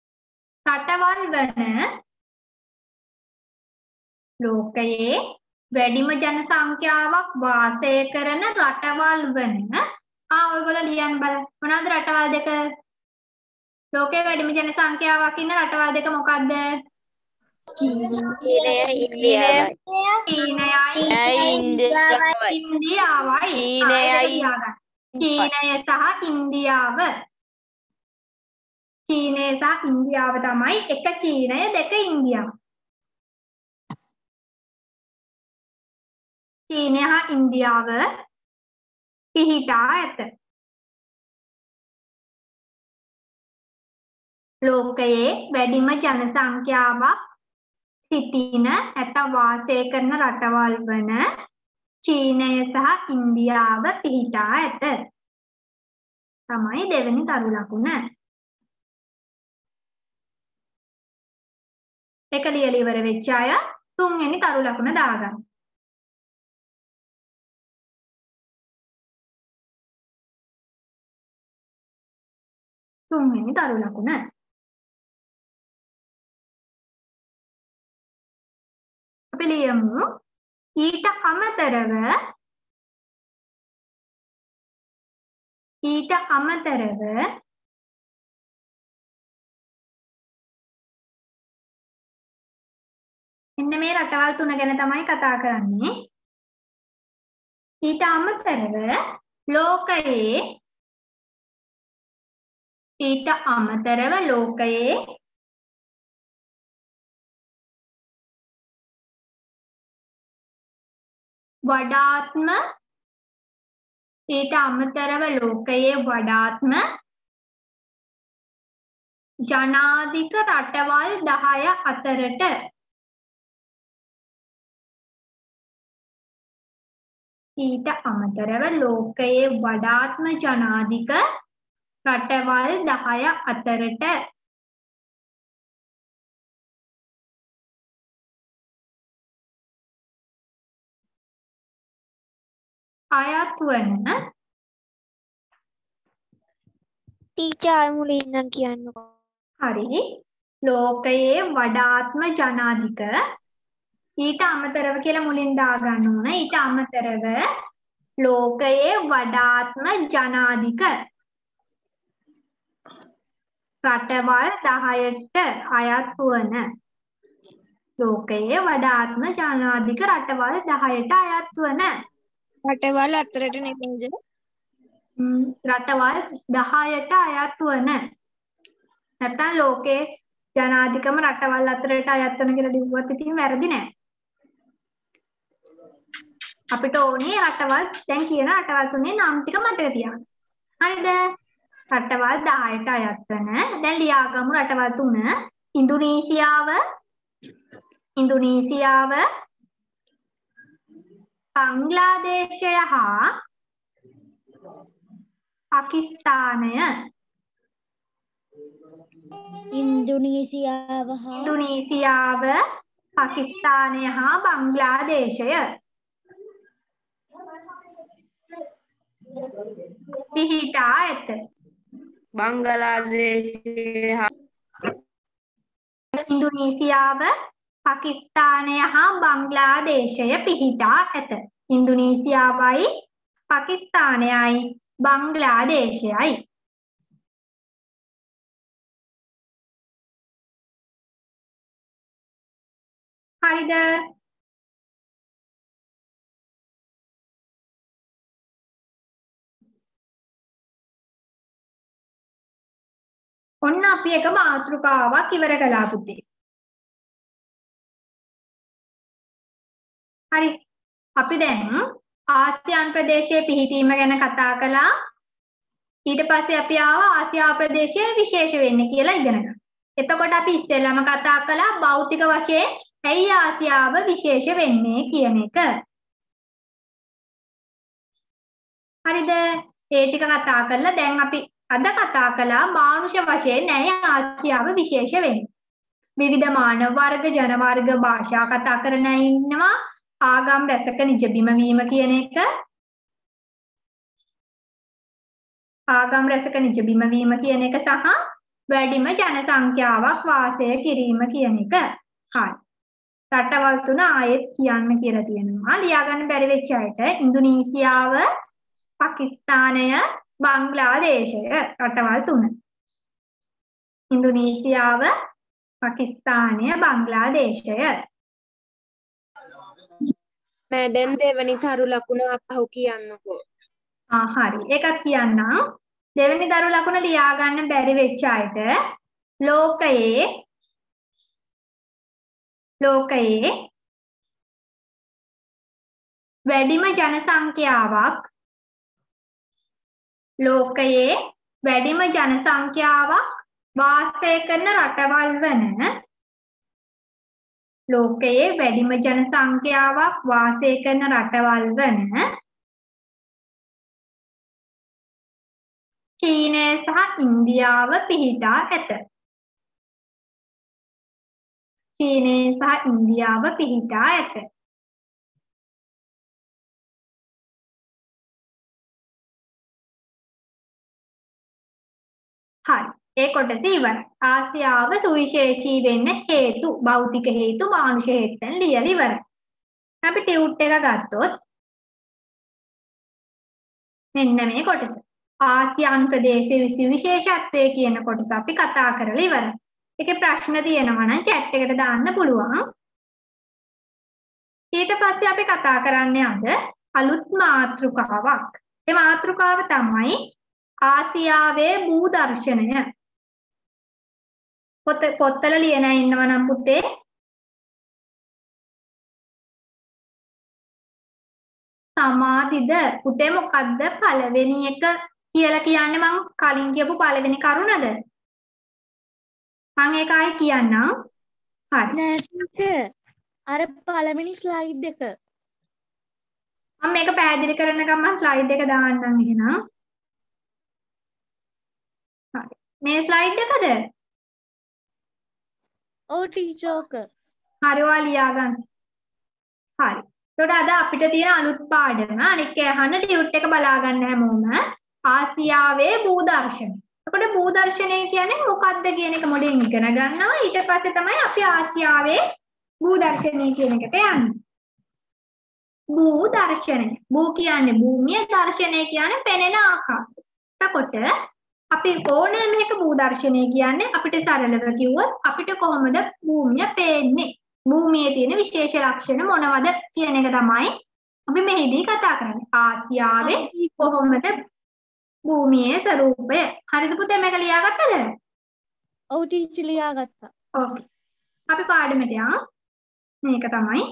රටවල් වන ලෝකයේ වැඩිම ජන සංඛ්‍යාවක් වාසය කරන රටවල් වන ආ ඔයගොල්ලෝ ලියන්න බලන්න. මොනවාද රටවල් දෙක? ලෝකයේ වැඩිම ජන සංඛ්‍යාවක් ඉන්න රටවල් දෙක මොකක්ද? චීනය ඉන්දියාවයි. චීනයයි ඉන්දියාවයි. ඉන්දියාවයි. චීනයයි චීනය සහ ඉන්දියාව. චීනය සහ ඉන්දියාව තමයි එක චීනය දෙක ඉන්දියාව. චීනය හා ඉන්දියාව පිහිටා ඇත. ලෝකයේ වැඩිම ජන සංඛ්‍යාවක් සිටින ඇත වාසය කරන රටවල් වන චීනය සහ ඉන්දියාව පිහිටා ඇත. තමයි දෙවෙනි තරු ලකුණ. එක ලියලා ඉවර වෙච්ච අය තුන්වෙනි තරු ලකුණ දාගන්න. තුන්වෙනි තරු ලකුණ. අපි ලියමු ඊට අමතරව ඊට අමතරව එන්න මේ රටවල් තුන ගැන තමයි කතා කරන්නේ. ඊට අමතරව ලෝකයේ ඊට අමතරව ලෝකයේ වඩාත්ම ඊට අමතරව ලෝකයේ වඩාත්ම ජනාධික රටවල් දහය අතරට ඊට අමතරව ලෝකයේ වඩාත්ම ජනාධික රටවල් දහය අතරට අයත් වන ටීචර් මුලින් ඉඳන් කියන්නකෝ. හරි ලෝකයේ වඩාත්ම ජනාධික ඊට අමතරව කියලා මුලින් දාගන්න ඕන. ඊට අමතරව ලෝකයේ වඩාත්ම ජනාධික රටවල් දහයට අයත් වන ලෝකයේ වඩාත්ම ජනාධික රටවල් දහයට අයත් වන රටවල් අතරට නෙමෙයිද? රටවල් දහයට අයත් වන නැත්නම් ලෝකයේ ජනාධිකම රටවල් අතරට අයත් වෙන කියලා ලිව්වත් ඉතින් වැරදි නෑ. අපිට ඕනේ රටවල් දැන් කියන රටවල් තුනේ නම් ටික මතක තියාගන්න. හරිද? රටවල් දහයට අයත් වෙන දැන් ලියාගමු රටවල් තුන. ඉන්දුනීසියාව ඉන්දුනීසියාව බංග්ලාදේශය හා පාකිස්තානය ඉන්දුනීසියාව හා ඉන්දුනීසියාව පාකිස්තානය හා බංග්ලාදේශය පිහිටා ඇත. බංගලාදේශය හා ඉන්දුනීසියාව පාකිස්තානය හා බංග්ලාදේශය පිහිටා ඇත. ඉන්දුනීසියාවයි පාකිස්තානයයි බංග්ලාදේශයයි. හරිද? ඔන්න අපි එක මාතෘකාවක් ඉවර කළා පුතේ. හරි. අපි දැන් ආසියානු ප්‍රදේශයේ පිහිටීම ගැන කතා කළා. ඊට පස්සේ අපි ආවා ආසියා ප්‍රදේශයේ විශේෂ වෙන්නේ කියලා ඉගෙන ගන්න. එතකොට අපි ඉස්සෙල්ලාම කතා කළා භෞතික වශයෙන් ඇයි ආසියාව විශේෂ වෙන්නේ කියන එක. හරිද? ඒ ටික කතා කරලා දැන් අපි අද කතා කළා මානුෂ වශයෙන් ඇයි ආසියාව විශේෂ වෙන්නේ. විවිධ මානව වර්ග, ජන වර්ග, භාෂා කතා කරන අය ඉන්නවා. ආගම් රැසක නිජබිම වීම කියන එක. ආගම් රැසක නිජබිම වීම කියන එක සහ වැඩිම ජන සංඛ්‍යාවක් වාසය කිරීම කියන එක. හරි. රටවල් තුන ආයෙත් කියන්න කියලා තියෙනවා. ලියා ගන්න බැරි වෙච්ච අයට ඉන්දුනීසියාව, පාකිස්තානය, බංග්ලාදේශය රටවල් තුන. ඉන්දුනීසියාව, පාකිස්තානය, බංග්ලාදේශය. මැඩම් දෙවනි තරු ලකුණ අපහු කියන්නකෝ. ආ හරි. ඒකත් කියන්නම්. දෙවෙනි දරු ලකුණ ලියා ගන්න බැරි වෙච්ච අයට ලෝකයේ ලෝකයේ වැඩිම ජනසංඛ්‍යාවක් ලෝකයේ වැඩිම ජනසංඛ්‍යාවක් වාසය කරන රටවල් වන ලෝකයේ වැඩිම ජනසංඛ්‍යාවක් වාසය කරන රටවල් වන චීනය සහ ඉන්දියාව පිහිටා ඇත. චීනය සහ ඉන්දියාව පිහිටා ඇත. හරි. ඒ කොටස ඉවරයි. ආසියාව සුවිශේෂී වෙන්න හේතු, භෞතික හේතු, මානුෂ හේතු දැන් ලියලා ඉවරයි. අපි ටියුට් එක ගත්තොත් මෙන්න මේ කොටස. ආසියානු ප්‍රදේශයේ විශේෂත්වය කියන කොටස අපි කතා කරලා ඉවරයි. ඒකේ ප්‍රශ්න තියෙනවා නම් chat එකට දාන්න පුළුවන්. ඊට පස්සේ අපි කතා කරන්නේ අද අලුත් මාතෘකාවක්. ඒ මාතෘකාව තමයි ආසියාවේ භූ දර්ශනය. පොත පොත්වල ලියන ඉන්නවා නම් පුතේ සමාධිද පුතේ මොකද්ද පළවෙනි එක කියලා කියන්නේ මම කලින් කියපු පළවෙනි කරුණද? මම ඒක ආයි කියන්නම්. හරි. නෑ ටීචර්. අර පළවෙනි ස්ලයිඩ් එක. මම මේක පැහැදිලි කරනකම් මම ස්ලයිඩ් එක දාන්නම් එහෙනම්. හරි. මේ ස්ලයිඩ් එකද? ඔව් ටීචර් ඔක. හරි ඔයා ලියා ගන්න. හරි. එතකොට අද අපිට තියෙන අලුත් පාඩම අනික අහන්න ටියුට් එක බලා ගන්න හැමෝම ආසියාවේ භූ දර්ශනය. එතකොට භූ දර්ශනය කියන්නේ මොකක්ද කියන එක මොඩින් ඉගෙන ගන්නවා. ඊට පස්සේ තමයි අපි ආසියාවේ භූ දර්ශනය කියන එකට යන්නේ. භූ දර්ශනය. භූ කියන්නේ භූමිය, දර්ශනය කියන්නේ පෙනෙන ආකාරය. එතකොට අපි ඕනෑම මේක භූ දර්ශනය කියන්නේ අපිට සරලව කිව්වොත් අපිට කොහොමද භූමිය පේන්නේ? භූමියේ තියෙන විශේෂ ලක්ෂණ මොනවද කියන එක තමයි අපි මෙහිදී කතා කරන්නේ. ආසියාවේ කොහොමද භූමියේ ස්වරූපය? හරිද පුතේ මේක ලියාගත්තද? ඔව් ටීචර් ලියාගත්තා. ඕකේ. අපි පාඩමට යමු. මේක තමයි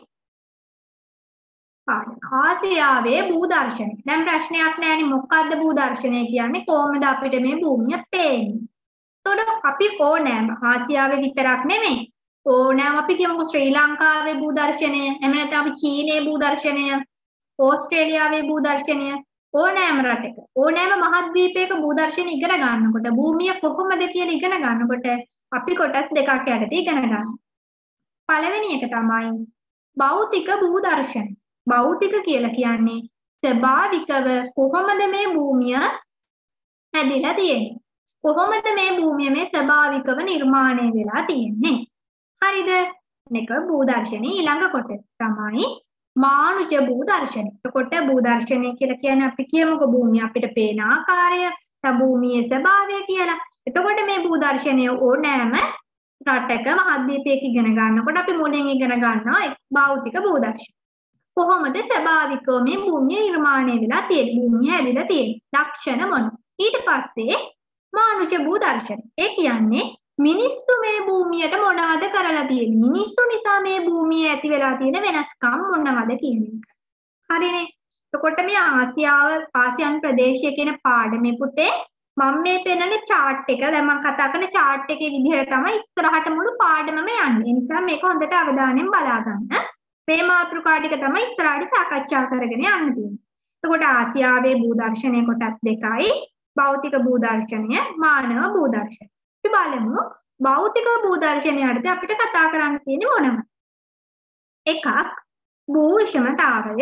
පාඩම. ආසියාවේ භූ දර්ශනය. දැන් ප්‍රශ්නයක් නෑනේ මොකක්ද භූ දර්ශනය කියන්නේ? කොහොමද අපිට මේ භූමිය පේන්නේ? එතකොට අපි ඕනෑම ආසියාවේ විතරක් නෙමෙයි ඕනෑම අපි කියමු ශ්‍රී ලංකාවේ භූ දර්ශනය, එහෙම නැත්නම් අපි චීනයේ භූ දර්ශනය, ඕස්ට්‍රේලියාවේ භූ දර්ශනය, ඕනෑම රටක ඕනෑම මහද්වීපයක භූ දර්ශනය ඉගෙන ගන්නකොට භූමිය කොහොමද කියලා ඉගෙන ගන්නකොට අපි කොටස් දෙකක් යටතේ ඉගෙන ගන්නවා. පළවෙනි එක තමයි භෞතික භූ දර්ශනය. භෞතික කියලා කියන්නේ ස්වභාවිකව කොහොමද මේ භූමිය හැදිලා තියෙන්නේ? කොහොමද මේ භූමිය මේ ස්වභාවිකව නිර්මාණය වෙලා තියෙන්නේ? හරිද? මේක භූ දර්ශනයේ ඊළඟ කොටස තමයි මානුෂ භූ දර්ශනය. එතකොට භූ දර්ශනය කියලා කියන්නේ අපි කියමුකෝ භූමිය අපිට පේන ආකාරය, භූමියේ ස්වභාවය කියලා. එතකොට මේ භූ දර්ශනය ඕනෑම රටක මහද්වීපයක ඉගෙන ගන්නකොට අපි මුලින් ඉගෙන ගන්නවා භෞතික භූ දර්ශනය. කොහොමද ස්වභාවිකව මේ භූමිය නිර්මාණය වෙලා තියෙන්නේ? භූමිය හැදිලා තියෙන්නේ. ලක්ෂණ මොනවද? ඊට පස්සේ මානුෂ භූ දර්ශනය. ඒ කියන්නේ මිනිස්සු මේ භූමියට මොනවද කරලා තියෙන්නේ? මිනිස්සු නිසා මේ භූමිය ඇති වෙලා තියෙන වෙනස්කම් මොනවද කියන එක. හරිනේ. එතකොට මේ ආසියාව ආසියානු ප්‍රදේශය කියන පාඩමේ පුතේ මම මේ පෙන්නන chart එක දැන් මම කතා කරන chart එකේ විදිහට තමයි ඉස්සරහට මුළු පාඩමම යන්නේ. ඒ නිසා මේක හොඳට අවධානයෙන් බලා ගන්න. මේ මාතෘකා ටික තමයි ඉස්සරහට සාකච්ඡා කරගෙන යන්න තියෙන්නේ. එතකොට ආසියාවේ භූ දර්ශනය කොටස් දෙකයි. භෞතික භූ දර්ශනය, මානව භූ දර්ශනය. අපි බලමු භෞතික භූ දර්ශනය යටතේ අපිට කතා කරන්න තියෙන්නේ මොනවද? එකක් භූ විෂමතාවය,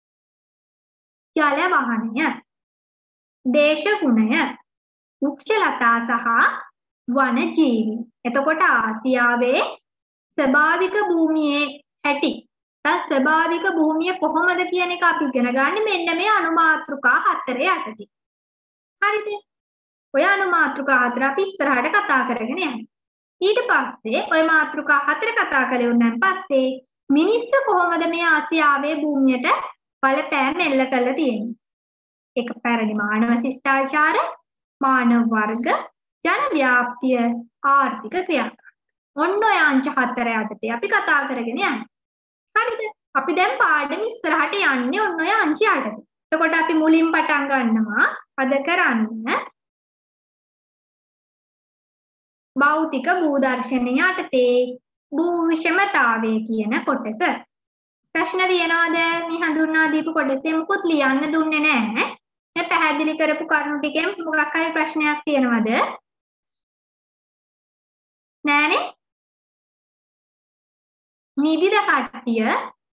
ජල වහනය, දේශගුණය, වෘක්ෂලතා සහ වනජීවි. එතකොට ආසියාවේ ස්වභාවික භූමියේ හැටි. දැන් ස්වභාවික භූමිය කොහොමද කියන එක අපි ඉගෙන ගන්න මෙන්න මේ අනුමාත්‍රිකා හතරේ යටතේ. හරිද? ඔය අනුමාත්‍රිකා හතර අපි ඉස්සරහට කතා කරගෙන යනවා. ඊට පස්සේ ඔය මාත්‍රිකා හතර කතා කරලා උනන් පස්සේ මිනිස්සු කොහොමද මේ ආසියාවේ භූමියට බලපෑම් එල්ල කරලා තියෙන්නේ? එක පැරණි මානව ශිෂ්ටාචාර, මානව වර්ග, ජන ව්‍යාප්තිය, ආර්ථික ක්‍රියාකාරකම්. ඔන්න ඔය අංශ හතර යටතේ අපි කතා කරගෙන යනවා. හරිද? අපි දැන් පාඩම ඉස්සරහට යන්නේ ඔන්න ඔය අංශ යටතේ. එතකොට අපි මුලින් පටන් ගන්නවා අද කරන්න භෞතික භූදර්ශනය යටතේ භූ විෂමතාවය කියන කොටස. ප්‍රශ්න තියෙනවද? මේ හඳුන්වා දීපු කොටසේ මුකුත් ලියන්න දුන්නේ නැහැ. මේ පැහැදිලි කරපු කරුණු ටිකෙන් මොකක් හරි ප්‍රශ්නයක් තියෙනවද? නෑනේ. නිදිද කට්ටිය?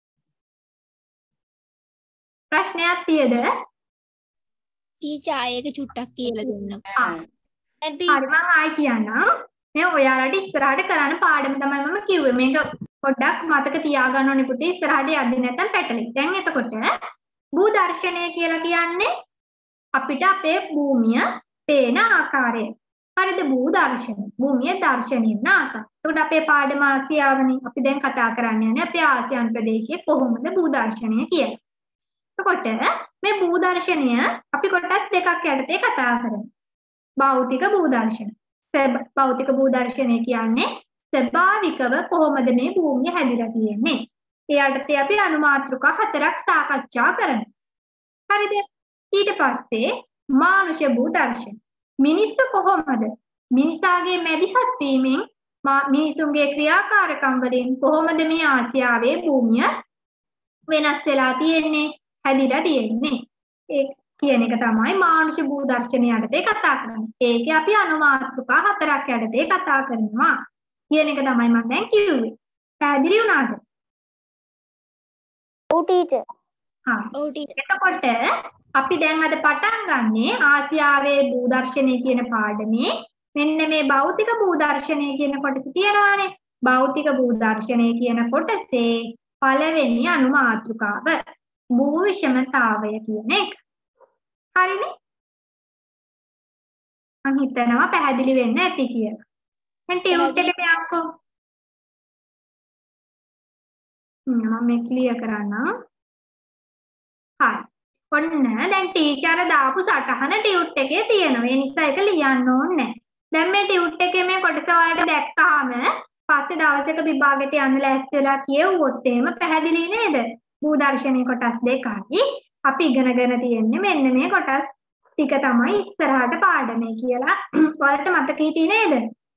ප්‍රශ්නයක් තියද? ටීචර් ඒක චුට්ටක් කියලා දෙන්නකෝ. හරි මම ආයි කියන්නම්. මේ ඔයාලට ඉස්සරහට කරන්න පාඩම තමයි මම කිව්වේ. මේක පොඩ්ඩක් මතක තියාගන්න ඕනේ පුතේ ඉස්සරහට යන්නේ නැත්නම් පැටලෙයි. දැන් එතකොට භූ දර්ශනය කියලා කියන්නේ අපිට අපේ භූමිය පේන ආකාරය. හරිද? භූ දර්ශනය. භූමිය දර්ශනය වෙන ආකාරය. එතකොට අපේ පාඩම ආසියාවනේ. අපි දැන් කතා කරන්න යන්නේ අපේ ආසියානු ප්‍රදේශයේ කොහොමද භූ දර්ශනය කියලා. එතකොට මේ භූ දර්ශනය අපි කොටස් දෙකක් යටතේ කතා කරමු. භෞතික භූ දර්ශනය. භෞතික භූ දර්ශනය කියන්නේ ස්වභාවිකව කොහොමද මේ භූමිය හැදිලා තියෙන්නේ. ඒ යටතේ අපි අනුමාත්‍රිකා හතරක් සාකච්ඡා කරනවා. හරිද? ඊට පස්සේ මානුෂ භූ දර්ශනය. මිනිස්සු කොහොමද මිනිසාගේ මැදිහත් වීමෙන් මිනිසුන්ගේ ක්‍රියාකාරකම් වලින් කොහොමද මේ ආසියාවේ භූමිය වෙනස් වෙලා තියෙන්නේ, හැදිලා තියෙන්නේ. ඒ කියන එක තමයි මානුෂ භූ දර්ශනය යටතේ කතා කරන්නේ. ඒකේ අපි අනුමාත්‍රිකා හතරක් යටතේ කතා කරනවා. කියන එක තමයි මම දැන් කිව්වේ. පැහැදිලි වුණාද? ඔව් ටීචර්. හා. ඔව් ටීචර්. එතකොට අපි දැන් අද පටන් ගන්නේ ආසියාවේ භූ දර්ශනය කියන පාඩමේ මෙන්න මේ භෞතික භූ දර්ශනය කියන කොටස තියෙනවානේ. භෞතික භූ දර්ශනය කියන කොටසේ පළවෙනි අනුමාත්‍රිකාව භූ විෂමතාවය කියන එක. හරිනේ? මම හිතනවා පැහැදිලි වෙන්න ඇති කියලා. දැන් ටියුට් එකට යන්නකෝ. මම මේ ක්ලියර් කරන්නම්. හරි. ඔන්න දැන් ටීචර් දාපු සටහන ටියුට් එකේ තියෙනවා. ඒ නිසා ඒක ලියන්න ඕනේ නැහැ. දැන් මේ ටියුට් එකේ මේ කොටස වලට දැක්කාම පස්සේ දවසක විභාගෙට යන්න ලෑස්ති වෙලා කියවුවොත් එහෙම පැහැදිලි නේද? භූ දර්ශනීය කොටස් දෙකයි. අපි ඉගෙනගෙන තියෙන්නේ මෙන්න මේ කොටස් ටික තමයි ඉස්සරහට පාඩමේ කියලා. ඔයාලට මතක හිටියේ නේද?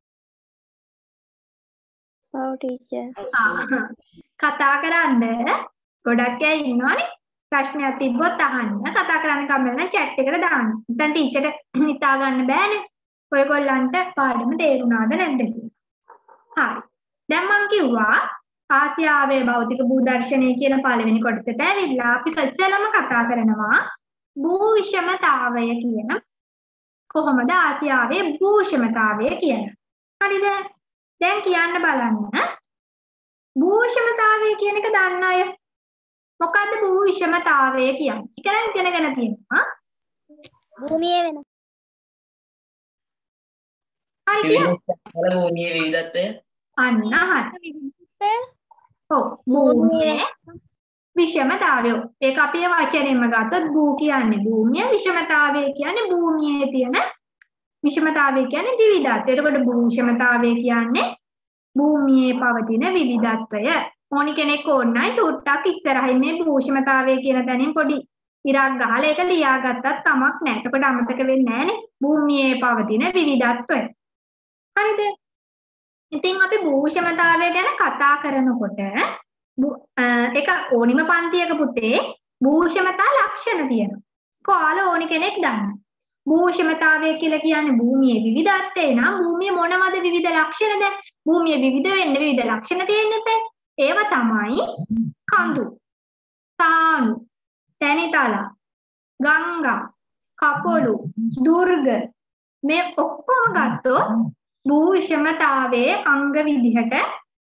ඔව් ටීචර්. කතා කරන්න ගොඩක් අය ඉන්නවනේ. ප්‍රශ්නයක් තිබ්බොත් අහන්න. කතා කරන්න කම්මැලි නම් chat එකට දාන්න. දැන් ටීචර්ට හිතා ගන්න බෑනේ. ඔයගොල්ලන්ට පාඩම තේරුණාද නැද්ද කියලා. හරි. දැන් මම කිව්වා ආසියාවේ භෞතික භූ දර්ශනය කියන පළවෙනි කොටසට ඇවිල්ලා අපි ඉස්සෙල්ලාම කතා කරනවා භූ විෂමතාවය කියන කොහොමද ආසියාවේ භූ විෂමතාවය කියන. හරිද? දැන් කියන්න බලන්න. භූ විෂමතාවය කියන එක දන්න අය මොකද්ද භූ විෂමතාවය කියන්නේ? ඒක නම් ඉගෙනගෙන තියෙනවා. භූමියේ වෙන. හරි කියන්න. භූමියේ විවිධත්වය. අන්න හරි. ඔව් භූමියේ විෂමතාවය. ඒක අපි වචනයෙන්ම ගත්තොත් භූ කියන්නේ භූමිය, විෂමතාවය කියන්නේ භූමියේ තියෙන විෂමතාවය කියන්නේ විවිධත්වය. එතකොට භූ විෂමතාවය කියන්නේ භූමියේ පවතින විවිධත්වය. ඕනි කෙනෙක් ඕනයි චුට්ටක් ඉස්සරහින් මේ භූ විෂමතාවය කියන තැනින් පොඩි ඉරක් ගහලා ඒක ලියාගත්තත් කමක් නැහැ. එතකොට අමතක වෙන්නේ නැහනේ. භූමියේ පවතින විවිධත්වය. හරිද? ඉතින් අපි භූ විෂමතාවය ගැන කතා කරනකොට ඒක ඕනිම පන්තියක පුතේ භූ විෂමතා ලක්ෂණ තියෙනවා. කොහොල ඕනි කෙනෙක් දන්නවා. භූ විෂමතාවය කියලා කියන්නේ භූමියේ විවිධත්වය නම් භූමියේ මොනවද විවිධ ලක්ෂණද? භූමියේ විවිධ වෙන්න විවිධ ලක්ෂණ තියෙන්නේ. ඒව තමයි කඳු, තානු, තැනිතල, ගංගා, කපොළු, දුර්ග මේ ඔක්කොම ගත්තොත් භූ විෂමතාවයේ අංග විදිහට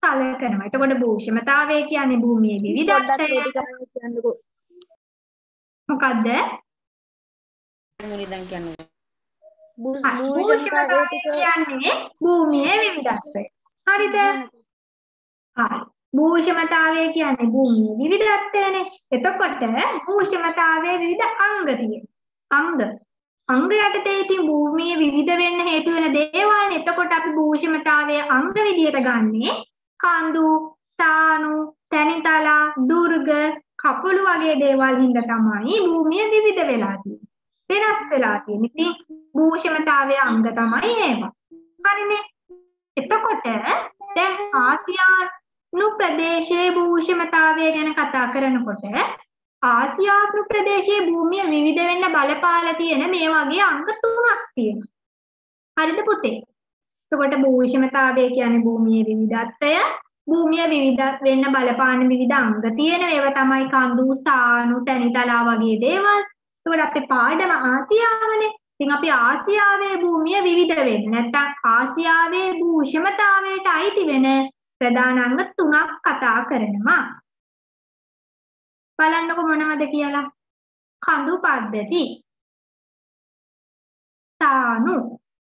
සලකනවා. එතකොට භූෂමතාවය කියන්නේ භූමියේ විවිධත්වය. මොකද්ද? මුලින්දන් කියන්නේ. භූෂමතාවය කියන්නේ භූමියේ විවිධත්වය. හරිද? හරි. භූෂමතාවය කියන්නේ භූමියේ විවිධත්වයනේ. එතකොට භූෂමතාවයේ විවිධ අංග තියෙනවා. අංග. අංග යටතේ ඉතින් භූමියේ විවිධ වෙන්න හේතු වෙන දේවල්නේ. එතකොට අපි භූෂමතාවයේ අංග විදියට ගන්නේ කඳු, සානු, තැනිතලා, දුර්ග, කපුළු වගේ දේවල් හින්දා තමයි භූමිය විවිධ වෙලා තියෙන්නේ. වෙනස් වෙලා තියෙන්නේ. ඉතින් භූෂමතාවයේ අංග තමයි ඒවා. හරිනේ. එතකොට දැන් ආසියානු ප්‍රදේශයේ භූෂමතාවය ගැන කතා කරනකොට ආසියානු ප්‍රදේශයේ භූමිය විවිධ වෙන්න බලපාලා තියෙන මේ වගේ අංග තුනක් තියෙනවා. හරිද පුතේ? එතකොට භූෂමතාවය කියන්නේ භූමියේ විවිධත්වය. භූමිය විවිධ වෙන්න බලපාන විවිධ අංග තියෙන ඒවා තමයි කඳු, සානු, තැනිතලා වගේ දේවල්. එතකොට අපේ පාඩම ආසියාවනේ. ඉතින් අපි ආසියාවේ භූමිය විවිධ වෙන්න නැත්නම් ආසියාවේ භූෂමතාවයට අයිති වෙන ප්‍රධාන අංග තුනක් කතා කරනවා. බලන්නකො මොනවද කියලා. කඳු පද්ධති, සානු,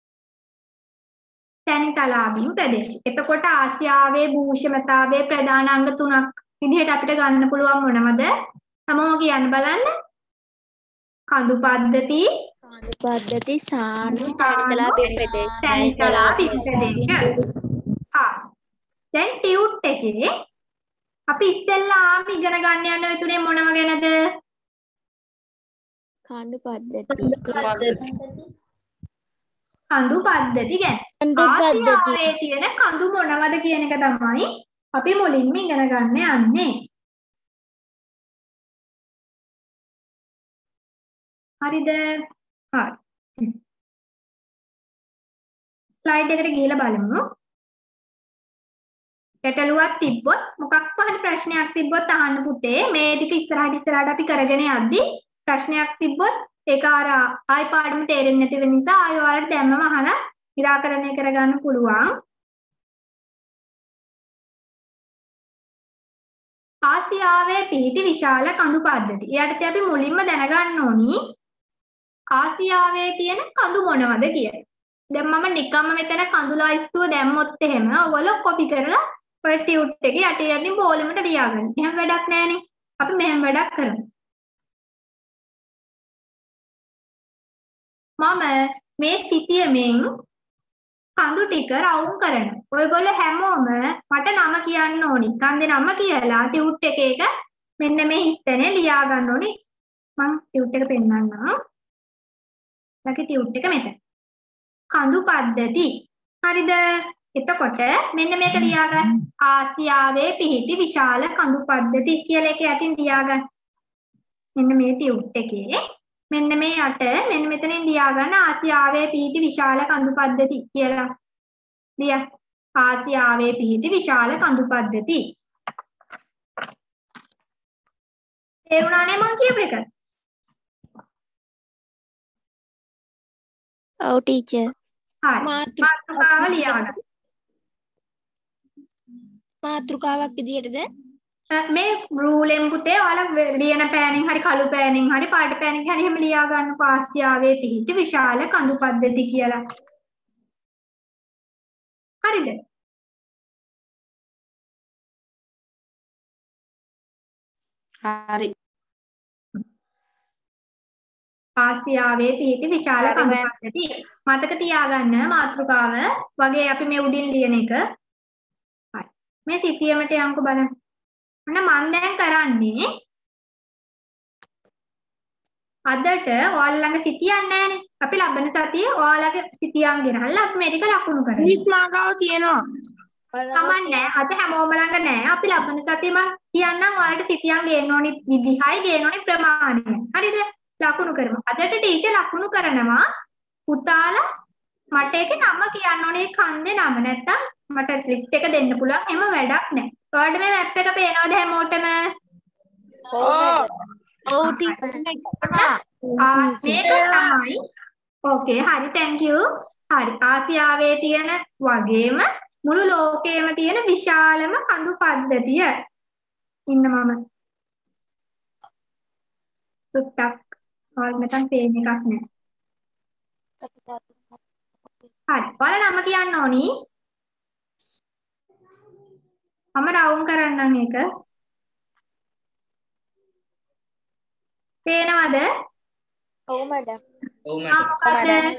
තැනිතලාබිම් ප්‍රදේශ. එතකොට ආසියාවේ භූෂමතාවයේ ප්‍රධාන අංග තුනක් විදිහට අපිට ගන්න පුළුවන් මොනවද? හැමෝම කියන්න බලන්න. කඳු පද්ධති, කඳු පද්ධති, සානු, තැනිතලාබිම් ප්‍රදේශ. තැනිතලාබිම් ප්‍රදේශ. හා. දැන් ටියුට් එකේ අපි ඉස්සෙල්ලාම ඉගෙන ගන්න යන ඔය තුනේ මොනව ගැනද? කඳු පද්ධති. කඳු පද්ධති ගැන. ආසියාවේ තියෙන කඳු මොනවද කියන එක තමයි අපි මුලින්ම ඉගෙන ගන්න යන්නේ. හරිද? හරි. ස්ලයිඩ් එකට ගිහිල්ලා බලමු. ගැටලුවක් තිබ්බොත් මොකක් වහන ප්‍රශ්නයක් තිබ්බොත් අහන්න පුතේ. මේ ටික ඉස්සරහට ඉස්සරහට අපි කරගෙන යද්දි ප්‍රශ්නයක් තිබ්බොත් ඒක අර ආයි පාඩම තේරෙන්නේ නැති වෙන නිසා ආයි ඔයාලට දැම්මම අහලා निराකරණය කරගන්න පුළුවන්. ආසියාවේ පිහිටි විශාල කඳු පද්ධති. එයාට අපි මුලින්ම දැනගන්න ඕනි ආසියාවේ තියෙන කඳු මොනවද කියලා. දැන් මම නිකම්ම මෙතන කඳු ලයිස්තුව දැම්මොත් එහෙම ඔයගොල්ලෝ කොපි කරලා ඔය ටියුට් එකේ යටි යටින් බෝලෙමට ලියාගන්න. එහෙම වැඩක් නැහැනේ. අපි මෙහෙම වැඩක් කරමු. මම මේ සිතියමෙන් කඳු ටික රවුම් කරනවා. ඔයගොල්ලෝ හැමෝම මට නම කියන්න ඕනි. කන්දේ නම කියලා ටියුට් එක එක මෙන්න මේ හිතනේ ලියා ගන්න ඕනි. මම ටියුට් එක පෙන්නන්නම්. ලකි ටියුට් එක මෙතන. කඳු පද්ධති. හරිද? එතකොට මෙන්න මේක ලියා ගන්න. ආසියාවේ පිහිටි විශාල කඳු පද්ධති කියලා එක යටින් ලියා ගන්න. මෙන්න මේ ටියුට් එකේ මෙන්න මේ යට මෙන්න මෙතනින් ලියා ගන්න ආසියාවේ පිහිටි විශාල කඳු පද්ධති කියලා. ලියා. ආසියාවේ පිහිටි විශාල කඳු පද්ධති. ඒ වුණානේ මම කියපු එක. ඔව් ටීචර්. හරි. මාතෘකාව ලියා ගන්න. මාතෘකාවක් විදියටද? මේ රූලෙන් පුතේ ඔයාලා ලියන පෑනෙන් හරි කළු පෑනෙන් හරි පාට පෑනෙන් හරි එහෙම ලියා ගන්න ආසියාවේ පිහිටි විශාල කඳු පද්ධති කියලා. හරිද? හරි. ආසියාවේ පිහිටි විශාල කඳු පද්ධති. මතක තියාගන්න මාතෘකාව වගේ අපි මේ උඩින් ලියන එක. හරි. මේ සිතියමට යන්කෝ බලන්න. මම දැන් කරන්නේ අදට ඔයාලා ළඟ සිතියක් නැහැනේ. අපි ලබන සතියේ ඔයාලගේ සිතියන් ගෙනහල්ලා අපි මේ ටික ලකුණු කරමු. මිස් මාගාව තියෙනවා. කමන්නේ අද හැමෝම ළඟ නැහැ. අපි ලබන සතියේ මම කියන්නම් ඔයාලට සිතියන් ගේන්න ඕනි විදිහයි ගේන්න ඕනි ප්‍රමාණය. හරිද? ලකුණු කරමු. අදට ටීචර් ලකුණු කරනවා පුතාලා මට ඒකේ නම කියන්න ඕනේ කන්දේ නම. නැත්තම් මට ලිස්ට් එක දෙන්න පුළුවන්. එහෙම වැඩක් නැහැ. ඔයාලට මේ මැප් එක පේනවද හැමෝටම? ඔව්. ඔව් ටීචර්. ආ මේක තමයි. ඕකේ හරි thank you. හරි ආසියාවේ තියෙන වගේම මුළු ලෝකයේම තියෙන විශාලම කඳු පද්ධතිය. ඉන්න මම. සුට්ටක් ඔයාලට නැතන් පේන එකක් නෑ. හරි. ඔයාලා නම කියන්න ඕනි. මම රවුම් කරන්නම් ඒක. පේනවද? ඔව් මැඩම්. ඔව් ආ මැඩම්.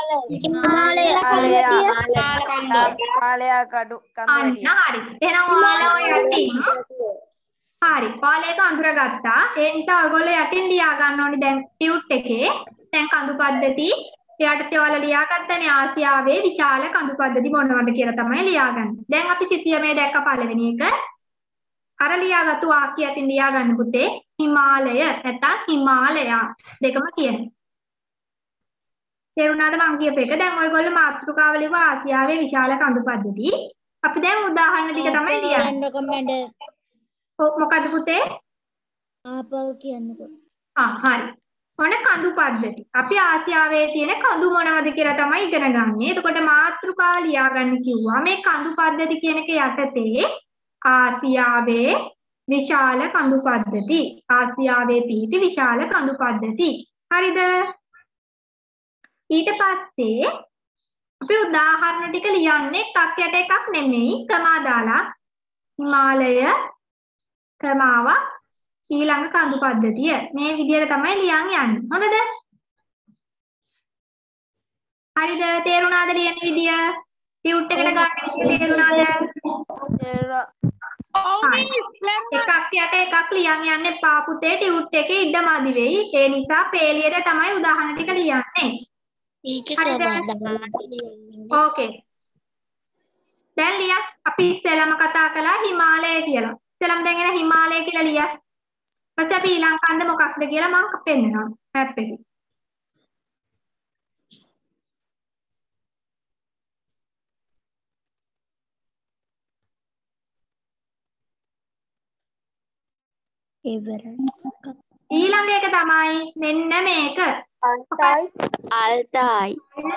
මොකද්ද? කාලයා කඩු කඳු අන්න හරි. එහෙනම් ඔයාලා ඔය යටින් හරි. ඔයාලා ඒක අඳුරගත්තා. ඒ නිසා ඔයගොල්ලෝ යටින් ලියා ගන්න ඕනි දැන් ටියුට් එකේ. දැන් කඳු පද්ධති එයාට ඔයාලා ලියාගත්තනේ ආසියාවේ විශාල කඳු පද්ධති මොනවද කියලා තමයි ලියාගන්නේ. දැන් අපි සිතියමේ දැක්ක පළවෙනි එක. අර ලියාගත්තු වාක්‍ය යටින් ලියා ගන්න පුතේ හිමාලය නැත්නම් හිමාලයා දෙකම කියන්නේ. තේරුණාද මං කියපු එක? දැන් ඔයගොල්ලෝ මාතෘකාව ලිව්වා ආසියාවේ විශාල කඳු පද්ධති. අපි දැන් උදාහරණ ටික තමයි ලියන්නේ. ඔව් මොකද පුතේ? ආපහු කියන්නකෝ. ආ හරි. ඔන්න කඳු පද්ධති. අපි ආසියාවේ තියෙන කඳු මොනවද කියලා තමයි ඉගෙන ගන්නේ. එතකොට මාතෘකාව ලියා ගන්න කිව්වා. මේ කඳු පද්ධති කියන එක යටතේ ආසියාවේ විශාල කඳු පද්ධති. ආසියාවේ පිහිටි විශාල කඳු පද්ධති. හරිද? ඊට පස්සේ අපි උදාහරණ ටික ලියන්නේ එකක් යට එකක් නෙමෙයි කමා දාලා හිමාලය කමාවක් ඊළඟ කඳු පද්ධතිය මේ විදිහට තමයි ලියන් යන්නේ. හොඳද? හරිද? තේරුණාද ලියන විදිය? ටියුට් එකට ගන්න විදිය තේරුණාද? එකක් යට එකක් ලියන් යන්න එපා පුතේ. ටියුට් එකේ ඉඩ මදි වෙයි. ඒ නිසා පේලියට තමයි උදාහරණ ටික ලියන්නේ. ඕකේ. දැන් ලියක් අපි ඉස්සෙල්ලාම කතා කළා හිමාලය කියලා. ඉස්සෙල්ලාම දැන් එන හිමාලය කියලා ලියක්. ඊපස්සේ අපි ඊළඟ කන්ද මොකක්ද කියලා මම පෙන්නනවා මැප් එකේ. ඊළඟ එක තමයි මෙන්න මේක. අල්තායි අල්තායි.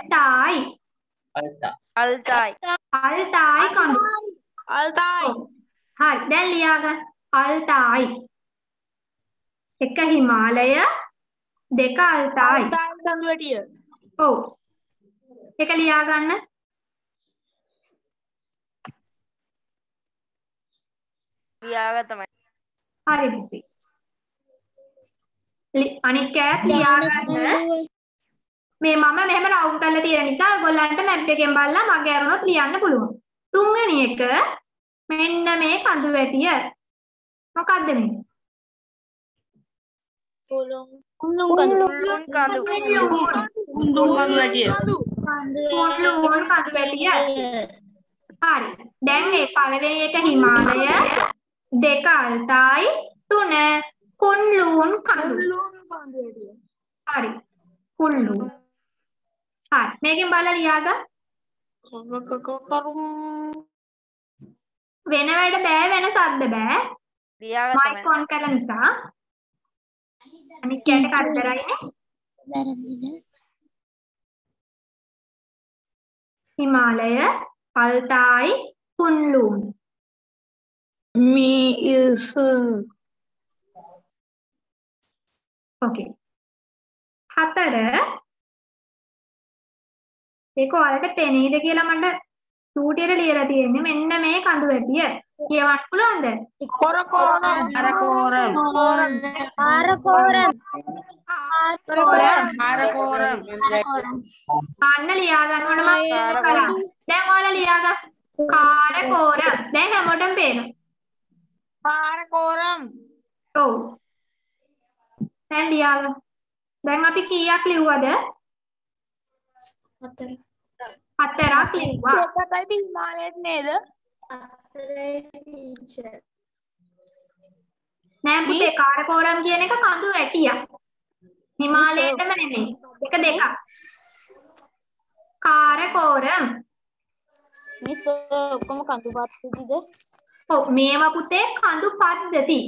අල්තායි අල්තායි කඳු. අල්තායි හරි දැන් ලියාගන්න. අල්තායි. එක හිමාලය දෙක අල්තායි. කඳු වැටිය. ඔව්. එක ලියාගන්න. ලියාගත්තමයි. හරි පුතේ. අනිත් කෑත් ලියාගන්න. මේ මම මෙහෙම රවුම් කරලා තියෙන නිසා ඔයගොල්ලන්ට මැප් එකෙන් බලලා මගේ අරනොත් ලියන්න පුළුවන්. තුන්වෙනි එක මෙන්න මේ කඳු වැටිය. මොකක්ද මේ? කුළුම් කඳු. කුළුම් කඳු. කුළුම් කඳු වැටිය. කුළුම් කඳු වැටිය. හරි. දැන් මේ පළවෙනි එක හිමාලය, දෙක අල්තායි, තුන කුන්ලූන් කඳු. හරි. කුන්ලූන්. හරි. මේකෙන් බලලා ලියාගන්න. වෙන වැඩ බෑ වෙන සද්ද බෑ. ලියාගත්තමයි. මයික් ඔන් කරලා නිසා. අනිත් කෑට කරදරයිනේ. වැරදිද? හිමාලය, අල්තායි, කුන්ලූන්. Me is ඕකේ. හතර ඒක ඔයාලට පෙනීද කියලා මට චූටියට ලියලා තියෙන්නේ මෙන්න මේ කඳු වැටිය. කියවන්න පුළුවන්ද? කොරකොරම් අරකොරම් ආරකෝරම් ආරකෝරම් ආරකොරම් අන්න ලියා ගන්න ඕන මම කළා. දැන් ඔයාලා ලියා ගන්න. කාරකෝරම්. දැන් හැමෝටම පේනවා. ආරකොරම් ඔව්. දැන් ලියා ගන්න. දැන් අපි කීයක් ලිව්වද? හතර. හතරක් ලිව්වා. ඒකයි හිමාලයට නේද? හතරේ ටීචර්. නෑ පුතේ කාරකෝරම් කියන එක කඳු වැටියක්. හිමාලයටම නෙමෙයි. එක දෙකක්. කාරකෝරම්. මිස් ඔක්කොම කඳු පද්ධතිද? ඔව් මේවා පුතේ කඳු පද්ධති.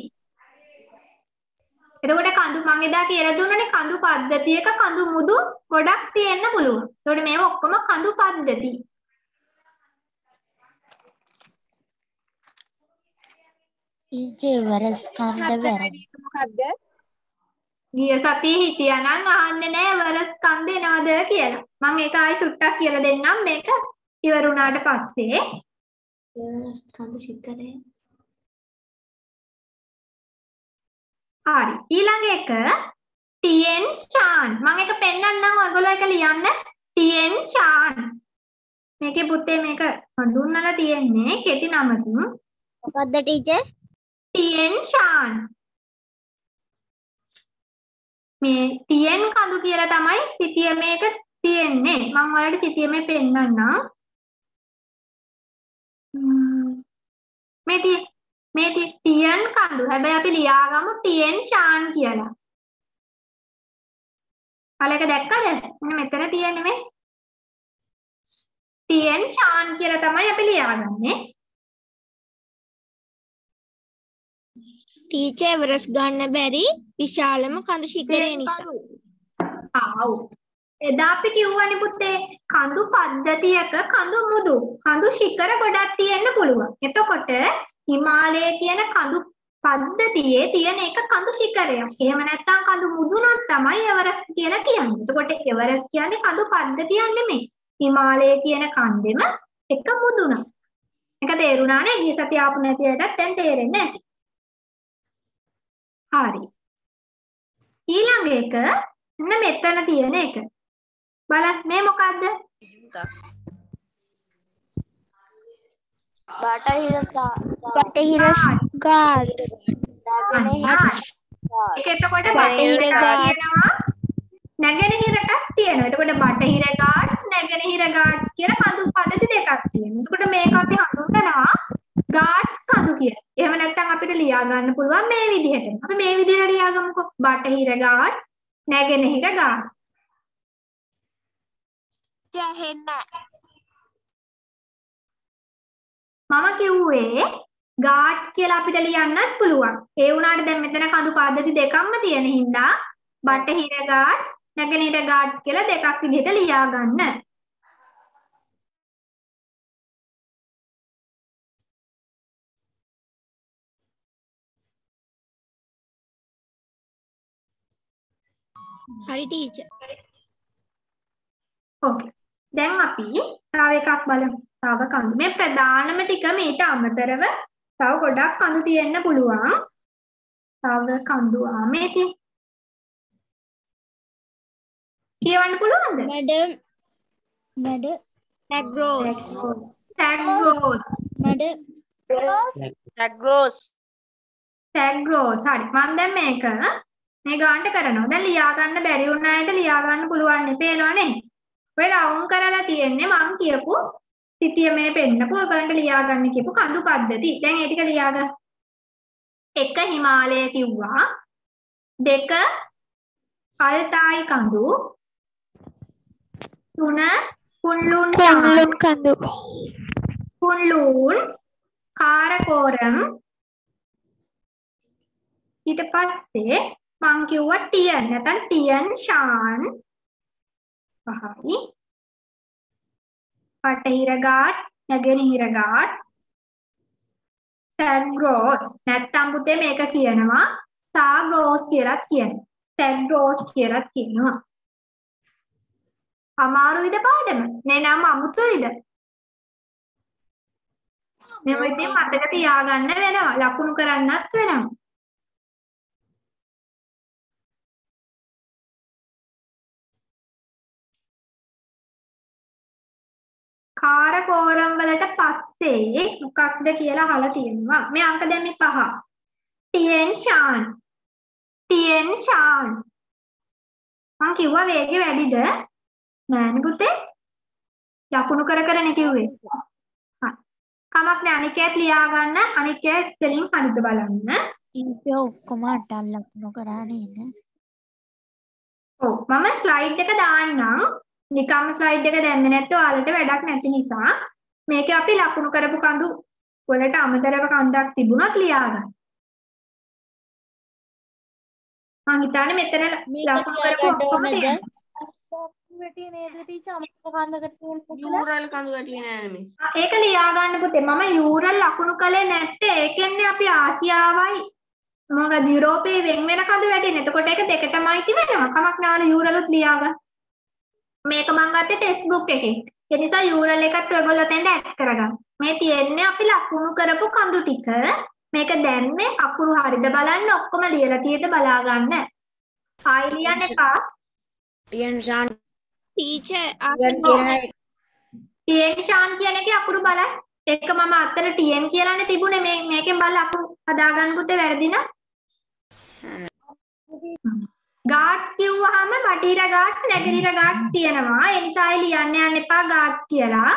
එතකොට කඳු මං එදා කියලා දුන්නනේ කඳු පද්ධතියක කඳු මුදු ගොඩක් තියෙන්න පුළුවන්. එතකොට මේවා ඔක්කොම කඳු පද්ධති. ඊජේ වරස් කන්ද හතර වැරදි. වැඩි එක මොකද්ද? ගිය සතියේ හිටියා නම් අහන්නේ නැහැ වරස් කන්ද එනවද කියලා. මම ඒක ආයෙ චුට්ටක් කියලා දෙන්නම් මේක ඉවර වුණාට පස්සේ. වරස් කන්ද ශිකරේ. හරි. ඊළඟ එක ටීඑන් ෂාන්. මම එක පෙන්නන්නම් ඔයගොල්ලෝ එක ලියන්න. ටීඑන් ෂාන්. මේකේ පුතේ මේක හඳුන්වලා තියෙන්නේ කෙටි නමකින්. මොකද්ද ටීචර්? ටීඑන් ෂාන්. මේ ටීඑන් කඳු කියලා තමයි සිතියමේ එක තියෙන්නේ. මම ඔයාලට සිතියමේ පෙන්නන්නම්. මේ ටී මේ ටීඑන් කඳු. හැබැයි අපි ලියාගමු ටීඑන් ෂාන් කියලා. අලක දැක්කද? මෙන්න මෙතන තියෙන්නේ මේ ටීඑන් ෂාන් කියලා තමයි අපි ලියාගන්නේ. ටීචර් එවරස් ගන්න බැරි විශාලම කඳු ශිඛරය නිසා. ආව්. එදා අපි කිව්වනේ පුතේ කඳු පද්ධතියක කඳු මුදු කඳු ශිඛර ගොඩක් තියෙන්න පුළුවන්. එතකොට හිමාලය කියන කඳු පද්ධතියේ තියෙන එක කඳු ශිඛරයක්. එහෙම නැත්නම් කඳු මුදුනක් තමයි එවරස්ට් කියලා කියන්නේ. එතකොට එවරස්ට් කියන්නේ කඳු පද්ධතියක් නෙමෙයි. හිමාලය කියන කන්දෙම එක මුදුනක්. ඒක තේරුණානේ? ගිය සතිය ආපු නැති අයටත් දැන් තේරෙන්නේ නැති. හරි. ඊළඟ එක මෙන්න මෙතන තියෙන එක. බලන්න මේ මොකද්ද? බටහිර බටහිර ගාඩ්. ඒක එතකොට බටහිර ගාඩ්නවා නැගෙනහිරටත් තියෙනවා. එතකොට බටහිර ගාඩ්ස් නැගෙනහිර ගාඩ්ස් කියලා කඳු පද්ධති දෙකක් තියෙනවා. එතකොට මේක අපි හඳුන්වනවා ගාඩ්ස් කඳු කියලා. එහෙම නැත්නම් අපිට ලියා ගන්න පුළුවන් මේ විදිහට. අපි මේ විදිහට ලියාගමුකෝ. බටහිර ගාඩ් නැගෙනහිර ගාඩ්. ජහෙන්න. මම කිව්වේ ගාඩ්ස් කියලා අපිට ලියන්නත් පුළුවන්. ඒ වුණාට දැන් මෙතන කඳු පද්ධති දෙකක්ම තියෙන හින්දා බටහිර ගාඩ්ස් නැගෙනහිර ගාඩ්ස් කියලා දෙකක් විදිහට ලියා ගන්න. හරි ටීචර්. ඕකේ. දැන් අපි තව එකක් බලමු. තව කඳු. මේ ප්‍රධානම ටික මීට අමතරව තව ගොඩක් කඳු තියෙන්න පුළුවන්. තව කඳු ආ මේ තියෙන. කියවන්න පුළුවන්ද? මැඩම් මැඩ නැග්‍රෝස්. සැග්‍රෝස්. මැඩ සැග්‍රෝස් සැග්‍රෝස්. හරි. මම දැන් මේක මේ ගානට කරනවා. දැන් ලියා ගන්න බැරි වුණ අයට ලියා ගන්න පුළුවන් නේ. පේනවනේ. ඔය රවුම් කරලා තියෙන්නේ මම කියපු සිතිය මේ පෙන්නපු ඔයගලන්ට ලියා ගන්න කියපු කඳු පද්ධති. දැන් ඒ ටික ලියා ගන්න. එක හිමාලය කිව්වා. දෙක අල්තායි කඳු. තුන කුන්ලුන් කුන්ලුන් කඳු. කුන්ලුන් කාරකෝරම්. ඊට පස්සේ මං කිව්වා ටියන් නැත්නම් ටියන් ෂාන්. පහයි. බටහිර ගාඩ් නැගෙනහිර ගාඩ් සැග්‍රෝස් නැත්නම් පුතේ මේක කියනවා සාග්‍රෝස් කියලාත් කියනවා. සැග්‍රෝස් කියලාත් කියනවා. අමාරුයිද පාඩම? නේ නම් අමුතුයිද? මේ වෙද්දී මතක තියාගන්න වෙනවා. ලකුණු කරන්නත් වෙනවා. කාරකෝරම් වලට පස්සේ මොකක්ද කියලා අහලා තියෙනවා. මේ අංක දැන් මේ පහ. ටියන් ෂාන්. ටියන් ෂාන්. මං කිව්වා වේගය වැඩිද? නෑනේ පුතේ. ලකුණු කර කරනේ කිව්වේ. හරි. කමක් නෑ අනිකේත් ලියා ගන්න. අනිකේ ස්පෙලිං හරිද බලන්න. ඊට ඔක්කොම අටක් ලකුණු කරා නේද? ඔව් මම ස්ලයිඩ් එක දාන්නම්. නිකම්ම ස්ලයිඩ් එක දැම්මේ නැත්නම් ඔයාලට වැඩක් නැති නිසා මේකේ අපි ලකුණු කරපු කඳු වලට අමතරව කන්දක් තිබුණොත් ලියා ගන්න. මං හිතන්නේ මෙතන ලකුණු කරපු ඔක්කොම තියෙනවා. වැටිය නේද ටීචර් අමතක කන්දකට තියෙන යූරල් කඳු වැටිය නෑ නේ. ඒක ලියා ගන්න පුතේ. මම යූරල් ලකුණු කළේ නැත්තේ ඒකෙන්නේ අපි ආසියාවයි මොකද යුරෝපයේ වෙන් වෙන කඳු වැටෙන්නේ. එතකොට ඒක දෙකටමයි ති වෙනවා. කමක් නෑවල යූරලුත් ලියා ගන්න. මේක මම ගත්තේ ටෙක්ස්ට් බුක් එකෙන්. ඒ නිසා යූරල් එකත් ඔයගොල්ලෝ තෙන්ට ඇඩ් කරගන්න. මේ තියෙන්නේ අපි ලකුණු කරපු කඳු ටික. මේක දැම්මේ අකුරු හරියද බලන්න ඔක්කොම ලියලා තියෙද බලා ගන්න. ආයි ලියන්න එපා. ටියන් ෂාන් ටීචර් ටියන් ෂාන් කියන එකේ අකුරු බලන්න. ඒක මම අතන ටියන් කියලානේ තිබුණේ. මේ මේකෙන් බලලා අකුරු හදාගන්න පුතේ වැරදි නම්. ගාඩ්ස් කිව්වහම බටහිර ගාඩ්ස් නැගෙනහිර ගාඩ්ස් තියෙනවා. ඒ නිසා ආයි ලියන්න යන්න එපා ගාඩ්ස් කියලා.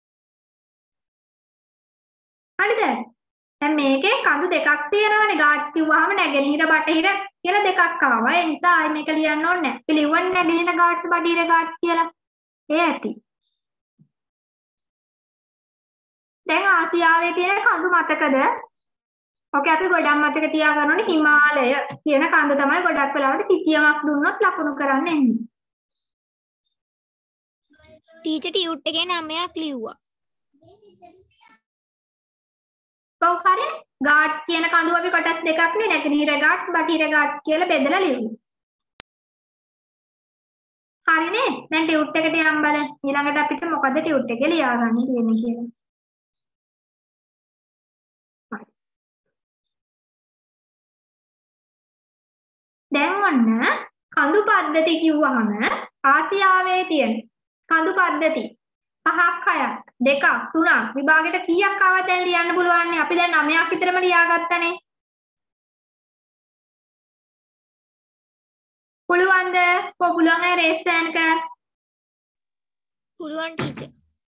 හරිද? දැන් මේකේ කඳු දෙකක් තියෙනවානේ. ගාඩ්ස් කිව්වහම නැගෙනහිර බටහිර කියලා දෙකක් ආවා. ඒ නිසා ආයි මේක ලියන්න ඕනේ නැහැ. අපි ලියවන්නේ නැගෙනහිර ගාඩ්ස් බටහිර ගාඩ්ස් කියලා. ඒ ඇති. දැන් ආසියාවේ තියෙන කඳු මතකද? ඔකේ අපි ගොඩක් මතක තියාගන්න ඕනේ හිමාලය කියන කඳ තමයි ගොඩක් වෙලාවට සිතියමක් දුන්නොත් ලකුණු කරන්න එන්නේ. ටීචර් ටියුට් එකේ නමයක් ලිව්වා. ඔව් හරිනේ. ගාඩ්ස් කියන කඳු අපි කොටස් දෙකක් නේ නැගෙනහිර ගාඩ්ස් බටහිර ගාඩ්ස් කියලා බෙදලා ලියුවා. හරිනේ. දැන් ටියුට් එකට යම් බලන්න. ඊළඟට අපිට මොකද ටියුට් එකේ ලියාගන්න තියෙන්නේ කියලා. දැන් ඔන්න කඳු පද්ධති කිව්වහම ආසියාවේ තියෙන කඳු පද්ධති පහක් හයක් දෙකක් තුනක් විභාගෙට කීයක් ආවද දැන් ලියන්න පුළුවන් නේ. අපි දැන් නවයක් විතරම ලියාගත්තනේ. පුළුවන්ද? කො පුළුවන් අය රේස් හෑන්ඩ් කරන්න. පුළුවන් ටීචර්.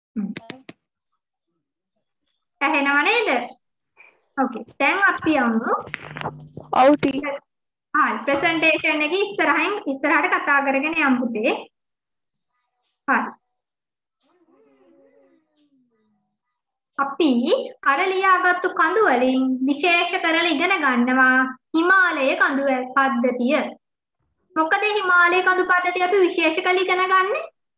ඇහෙනව නේද? ඕකේ. දැන් අපි යමු. ඔව් ටීචර්. හරි ප්‍රසන්ටේෂන් එකේ ඉස්සරහින් ඉස්සරහට කතා කරගෙන යමු පුතේ. හරි. අපි අර ලියාගත්තු කඳු වලින් විශේෂ කරලා ඉගෙන ගන්නවා හිමාලය කඳු පද්ධතිය. මොකද හිමාලය කඳු පද්ධතිය අපි විශේෂ කරලා ඉගෙන ගන්නෙ?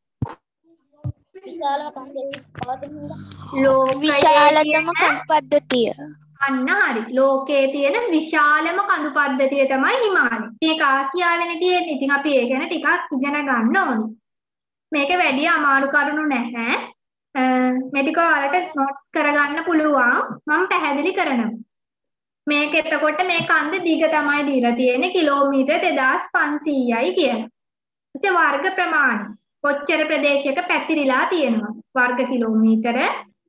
විශාලතම කඳු පද්ධතිය. අන්න හරි. ලෝකයේ තියෙන විශාලම කඳු පද්ධතිය තමයි හිමාලය. ඒක ආසියාවේනේ තියෙන්නේ. ඉතින් අපි ඒ ගැන ටිකක් ඉගෙන ගන්න ඕනේ. මේක වැඩි අමාරු කරුණු නැහැ. මේ ටික ඔයාලට නෝට් කරගන්න පුළුවන්. මම පැහැදිලි කරනවා. මේක එතකොට මේ කන්ද දිග තමයි දීලා තියෙන්නේ කිලෝමීටර් දෙදාස් පන්සීයයි කියලා. ඊට වර්ග ප්‍රමාණය කොච්චර ප්‍රදේශයක පැතිරිලා තියෙනවා. වර්ග කිලෝමීටර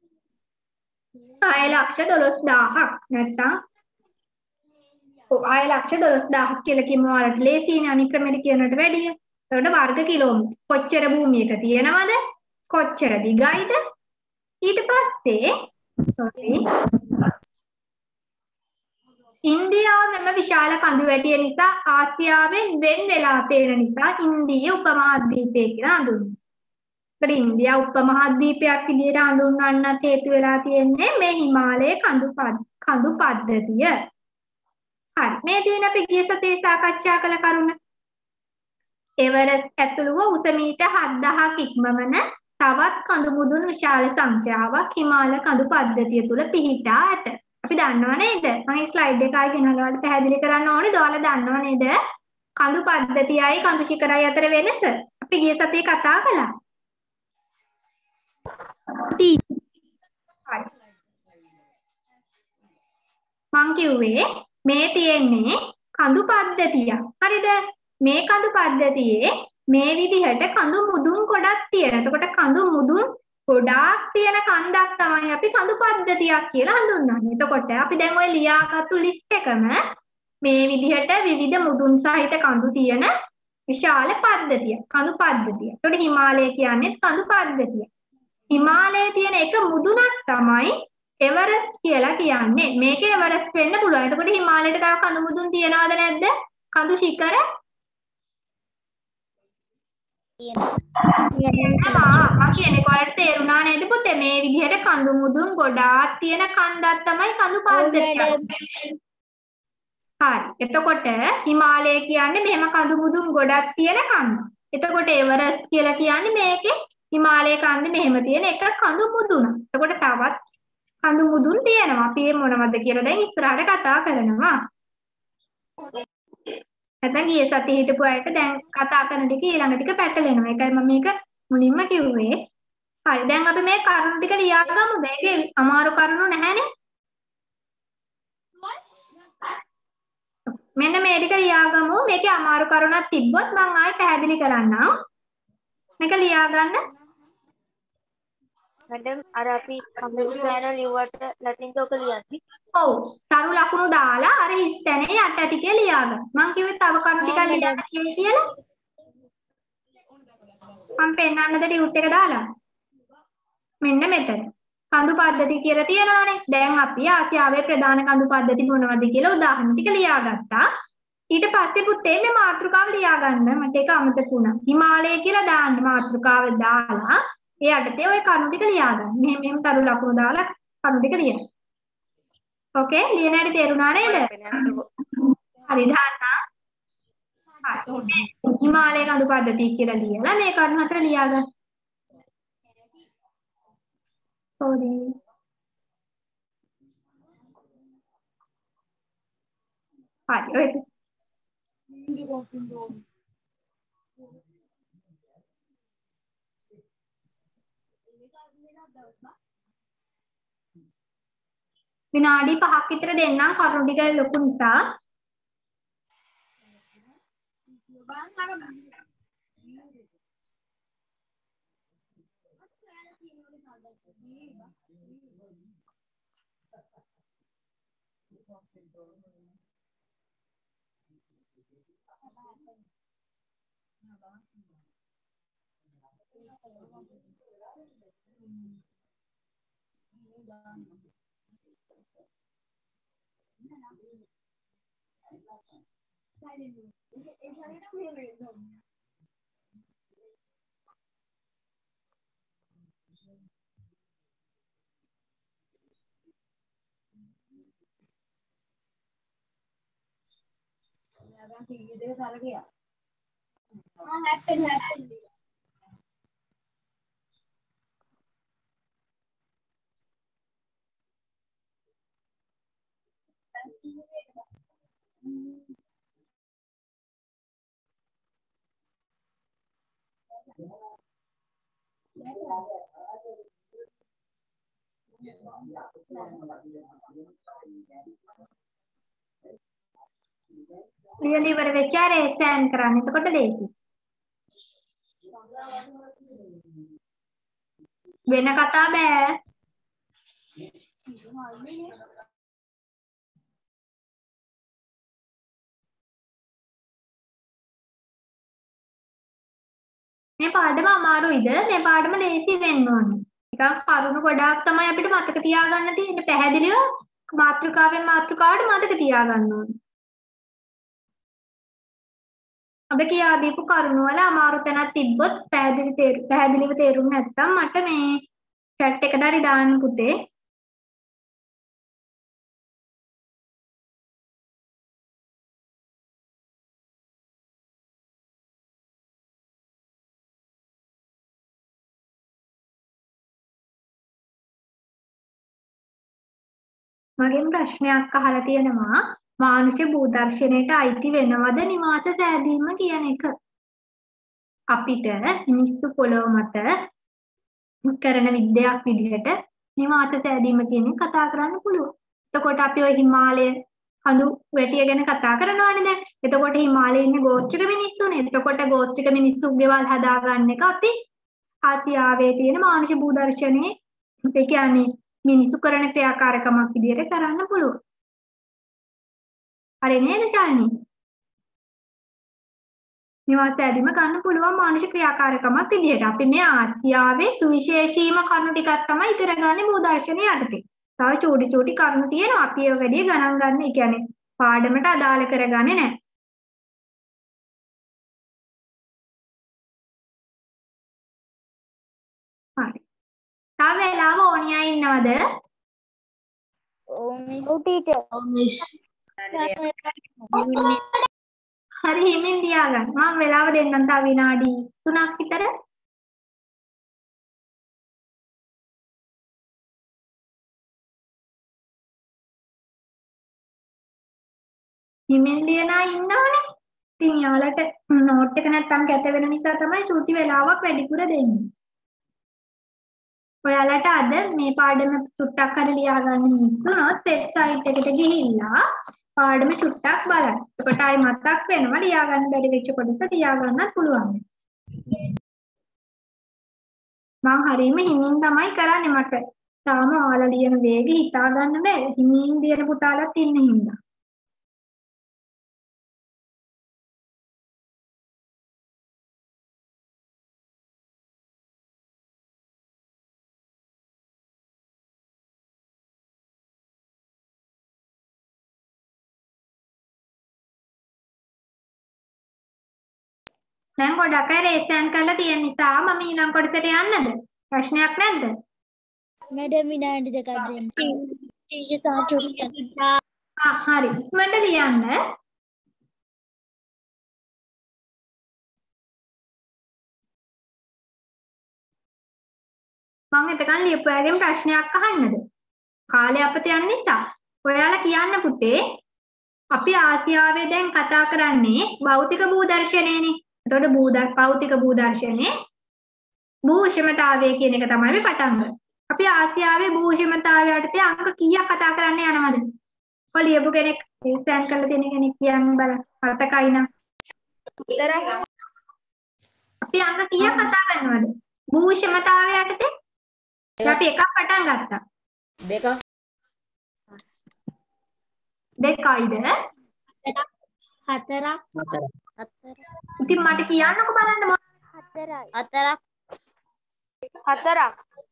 ආය ලක්ෂ දොළොස් දාහක් නැත්තම් ඔව් ආය ලක්ෂ දොළොස් දාහක් කියලා කියමු. ඔයාලට ලේසියිනේ අනිත් ක්‍රමෙට කියනකට වැඩිය. එතකොට වර්ග කිලෝමීටර කොච්චර භූමියක තියෙනවද? කොච්චර දිගයිද? ඊට පස්සේ sorry ඉන්දියාව මෙම විශාල කඳු වැටිය නිසා ආසියාවෙන් වෙන් වෙලා තියෙන නිසා ඉන්දීය උපමහද්වීපය කියලා හඳුන්වනවා. ඒත් ඉන්දියා උපමහද්වීපයක් විදිහට හඳුන්වන්නත් හේතු වෙලා තියෙන්නේ මේ හිමාලය කඳු කඳු පද්ධතිය. හරි. මේ දින අපි ගිය සතියේ සාකච්ඡා කළ කරුණ. එවරස්ට් ඇතුළුව උස මීටර් හත්දහසක් ඉක්මවන තවත් කඳු මුදුන් විශාල සංඛ්‍යාවක් හිමාල කඳු පද්ධතිය තුල පිහිටා ඇත. අපි දන්නව නේද? මම ස්ලයිඩ් එක ආයෙ ගෙනල්ලා ඔයාලට පැහැදිලි කරන්න ඕනේ. ඔයාලා දන්නව නේද? කඳු පද්ධතියයි කඳු ශිඛරයි අතර වෙනස. අපි ගිය සතියේ කතා කළා. හරි. මං කිව්වේ මේ තියෙන්නේ කඳු පද්ධතියක්. හරිද? මේ කඳු පද්ධතියේ මේ විදිහට කඳු මුදුන් ගොඩක් තියෙනවා. එතකොට කඳු මුදුන් ගොඩාක් තියෙන කන්දක් තමයි අපි කඳු පද්ධතියක් කියලා හඳුන්වන්නේ. එතකොට අපි දැන් ওই ලියාගත්තු ලිස්ට් එකම මේ විදිහට විවිධ මුදුන් සහිත කඳු තියෙන විශාල පද්ධතියක්. කඳු පද්ධතිය. එතකොට හිමාලය කියන්නේ කඳු පද්ධතිය. හිමාලයේ තියෙන එක මුදුනක් තමයි එවරස්ට් කියලා කියන්නේ. මේකේ එවරස්ට් වෙන්න පුළුවන්. එතකොට හිමාලයට තව කඳු මුදුන් තියනවද නැද්ද? කඳු ශිඛර තියෙනවා. මම කියන්නේ කොහොමද තේරුණා නේද පුතේ? මේ විදිහට කඳු මුදුන් ගොඩාක් තියෙන කන්දක් තමයි කඳු පද්ධතිය. හරි. එතකොට හිමාලය කියන්නේ මෙහෙම කඳු මුදුන් ගොඩක් තියෙන කන්ද. එතකොට එවරස්ට් කියලා කියන්නේ මේකේ හිමාලය කන්ද මෙහෙම තියෙන එක කඳු මුදුන. එතකොට තවත් කඳු මුදුන් තියෙනවා. අපි මේ මොනවද කියලා දැන් ඉස්සරහට කතා කරනවා. නැත්නම් ගිය සතියේ හිටපු අයට දැන් කතා කරන ටික ඊළඟ ටික පැටලෙනවා. ඒකයි මම මේක මුලින්ම කිව්වේ. හරි දැන් අපි මේ කරුණු ටික ලියා ගමුද? ඒකේ අමාරු කරුණු නැහැනේ. මෙන්න මේ ටික ලියාගමු. මේකේ අමාරු කරුණක් තිබ්බොත් මම ආයෙ පැහැදිලි කරන්නම්. මේක ලියා ගන්න. මැඩම් අර අපි කම්පියුටර් channel ලිව්වට ලැටින්ට ඔක ලියන්නේ. ඔව්. තරු ලකුණු දාලා අර හිස්තැනේ යට ටිකේ ලියා ගන්න. මම කිව්වේ තව කරුණු ටිකක් ලියන්න කියලා. මම පෙන්නන්නද ටියුට් එක දාලා. මෙන්න මෙතන. කඳු පද්ධති කියලා තියෙනවානේ. දැන් අපි ආසියාවේ ප්‍රධාන කඳු පද්ධති මොනවද කියලා උදාහරණ ටික ලියාගත්තා. ඊට පස්සේ පුතේ මේ මාතෘකාව ලියා ගන්න. මට ඒක අමතක වුණා. හිමාලය කියලා දාන්න මාතෘකාව දාලා ඒ යටතේ ওই කරුණු ටික ලියා ගන්න. මෙහෙම මෙහෙම තරු ලකුණු දාලා කරුණු ටික ලියන්න. ඕකේ ලියන හැටි තේරුණා නේද? හරි දාන්න. හරි. හිමාලය කඳු පද්ධති කියලා ලියලා මේ කරුණු හතර ලියා ගන්න. Sorry. හරි ඔය විනාඩි පහක් විතර දෙන්නම් කරුණු ටික ලොකු නිසා. ලියලා ඉවර වෙච්ච අර ස්කෑන් කරන්න. එතකොට ලේසි. වෙන කතා බෑ. මේ පාඩම අමාරුයිද? මේ පාඩම ලේසි වෙන්න ඕනේ. ටිකක් කරුණු ගොඩාක් තමයි අපිට මතක තියාගන්න තියෙන්නේ. පැහැදිලිව මාතෘකාවෙන් මාතෘකාවට මතක තියාගන්න ඕනේ. අද කියා දීපු කරුණු වල අමාරු තැනක් තිබ්බොත් පැහැදිලි තේරු පැහැදිලිව තේරුම් නැත්නම් මට මේ chat එකට හරි දාන්න පුතේ. මගෙන් ප්‍රශ්නයක් අහලා තියෙනවා මානුෂ භූදර්ශනයට අයිති වෙනවද නිවාස සෑදීම කියන එක. අපිට මිනිස්සු පොළොව මත කරන විද්‍යාවක් විදිහට නිවාස සෑදීම කියන එක කතා කරන්න පුළුවන්. එතකොට අපි ওই හිමාලය කඳු වැටිය ගැන කතා කරනවානේ දැන්. එතකොට හිමාලයේ ඉන්නේ ගෝත්‍රික මිනිස්සුනේ. එතකොට ගෝත්‍රික මිනිස්සු ගෙවල් හදාගන්න එක අපි ආසියාවේ තියෙන මානුෂ භූදර්ශනයේ ඒ කියන්නේ මිනිස්සු කරන ක්‍රියාකාරකමක් විදිහට කරන්න පුළුවන්. හරි නේද ශාලිනී? නිවාස ඇදීම ගන්න පුළුවන් මානසික ක්‍රියාකාරකමක් විදිහට. අපි මේ ආසියාවේ සුවිශේෂීම කරුණු ටිකක් තමයි ඉගෙන ගන්න භූදර්ශනයේ යටතේ. තව චූටි චූටි කරුණු තියෙනවා. අපි ඒව වැඩි ගණන් ගන්න. ඒ කියන්නේ පාඩමට අදාළ කරගන්නේ නැහැ. හරි. තව වෙලාව ඕනියා ඉන්නවද? ඔව් මිස්. ඔව් ටීචර්. ඔව් මිස්. හරි හිමින් ලියාගන්න. මම වෙලාව දෙන්නම් තව විනාඩි තුනක් විතර. හිමින් ලියන අය ඉන්නවනේ. ඉතින් යාලට නෝට් එක නැත්තම් කැත වෙන නිසා තමයි චුටි වෙලාවක් වැඩිපුර දෙන්නේ. ඔයාලට අද මේ පාඩම චුට්ටක් හරි ලියා ගන්න මිස්සුනොත් වෙබ්සයිට් එකට ගිහිල්ලා පාඩම චුට්ටක් බලන්න. එතකොට ආයි මතක් වෙනවා ලියා ගන්න බැරි වෙච්ච කොටස ලියා ගන්නත් පුළුවන්. මම හරීම හිමින් තමයි කරන්නේ මට. තාම ඔයාලා ලියන වේගෙ හිතා ගන්න බෑ. හිමින් ලියන පුතාලත් ඉන්න හින්දා. දැන් ගොඩක් අය රේසන් කරලා තියෙන නිසා මම ඊළඟ කොටසට යන්නද? ප්‍රශ්නයක් නැද්ද? මැඩම් විනාඩි දෙකක් දෙන්න. ටීචර් තා චුට්ටක්. ආ හරි. ඉක්මනට ලියන්න. මම එතකන් ලියපු අයගෙන් ප්‍රශ්නයක් අහන්නද? කාලය අපත යන නිසා. ඔයාලා කියන්න පුතේ අපි ආසියාවේ දැන් කතා කරන්නේ භෞතික භූදර්ශනයනේ. එතකොට භූදර් භෞතික භූදර්ශනයේ භූෂමතාවය කියන එක තමයි අපි පටන් ගන්න. අපි ආසියාවේ භූෂමතාවය යටතේ අංක කීයක් කතා කරන්න යනවද? ඔය ලියපු කෙනෙක් ස්කෑන් කරලා තියෙන කෙනෙක් කියන්න බලන්න. අර්ථකයි නම්. අපි අංක කීයක් කතා කරනවද? භූෂමතාවය යටතේ අපි එකක් පටන් ගත්තා. දෙක. දෙකයිද? හතරක්. හතර. ඉතින් මට කියන්නකෝ බලන්න මොන හතරයි. හතරක්. හතරක්.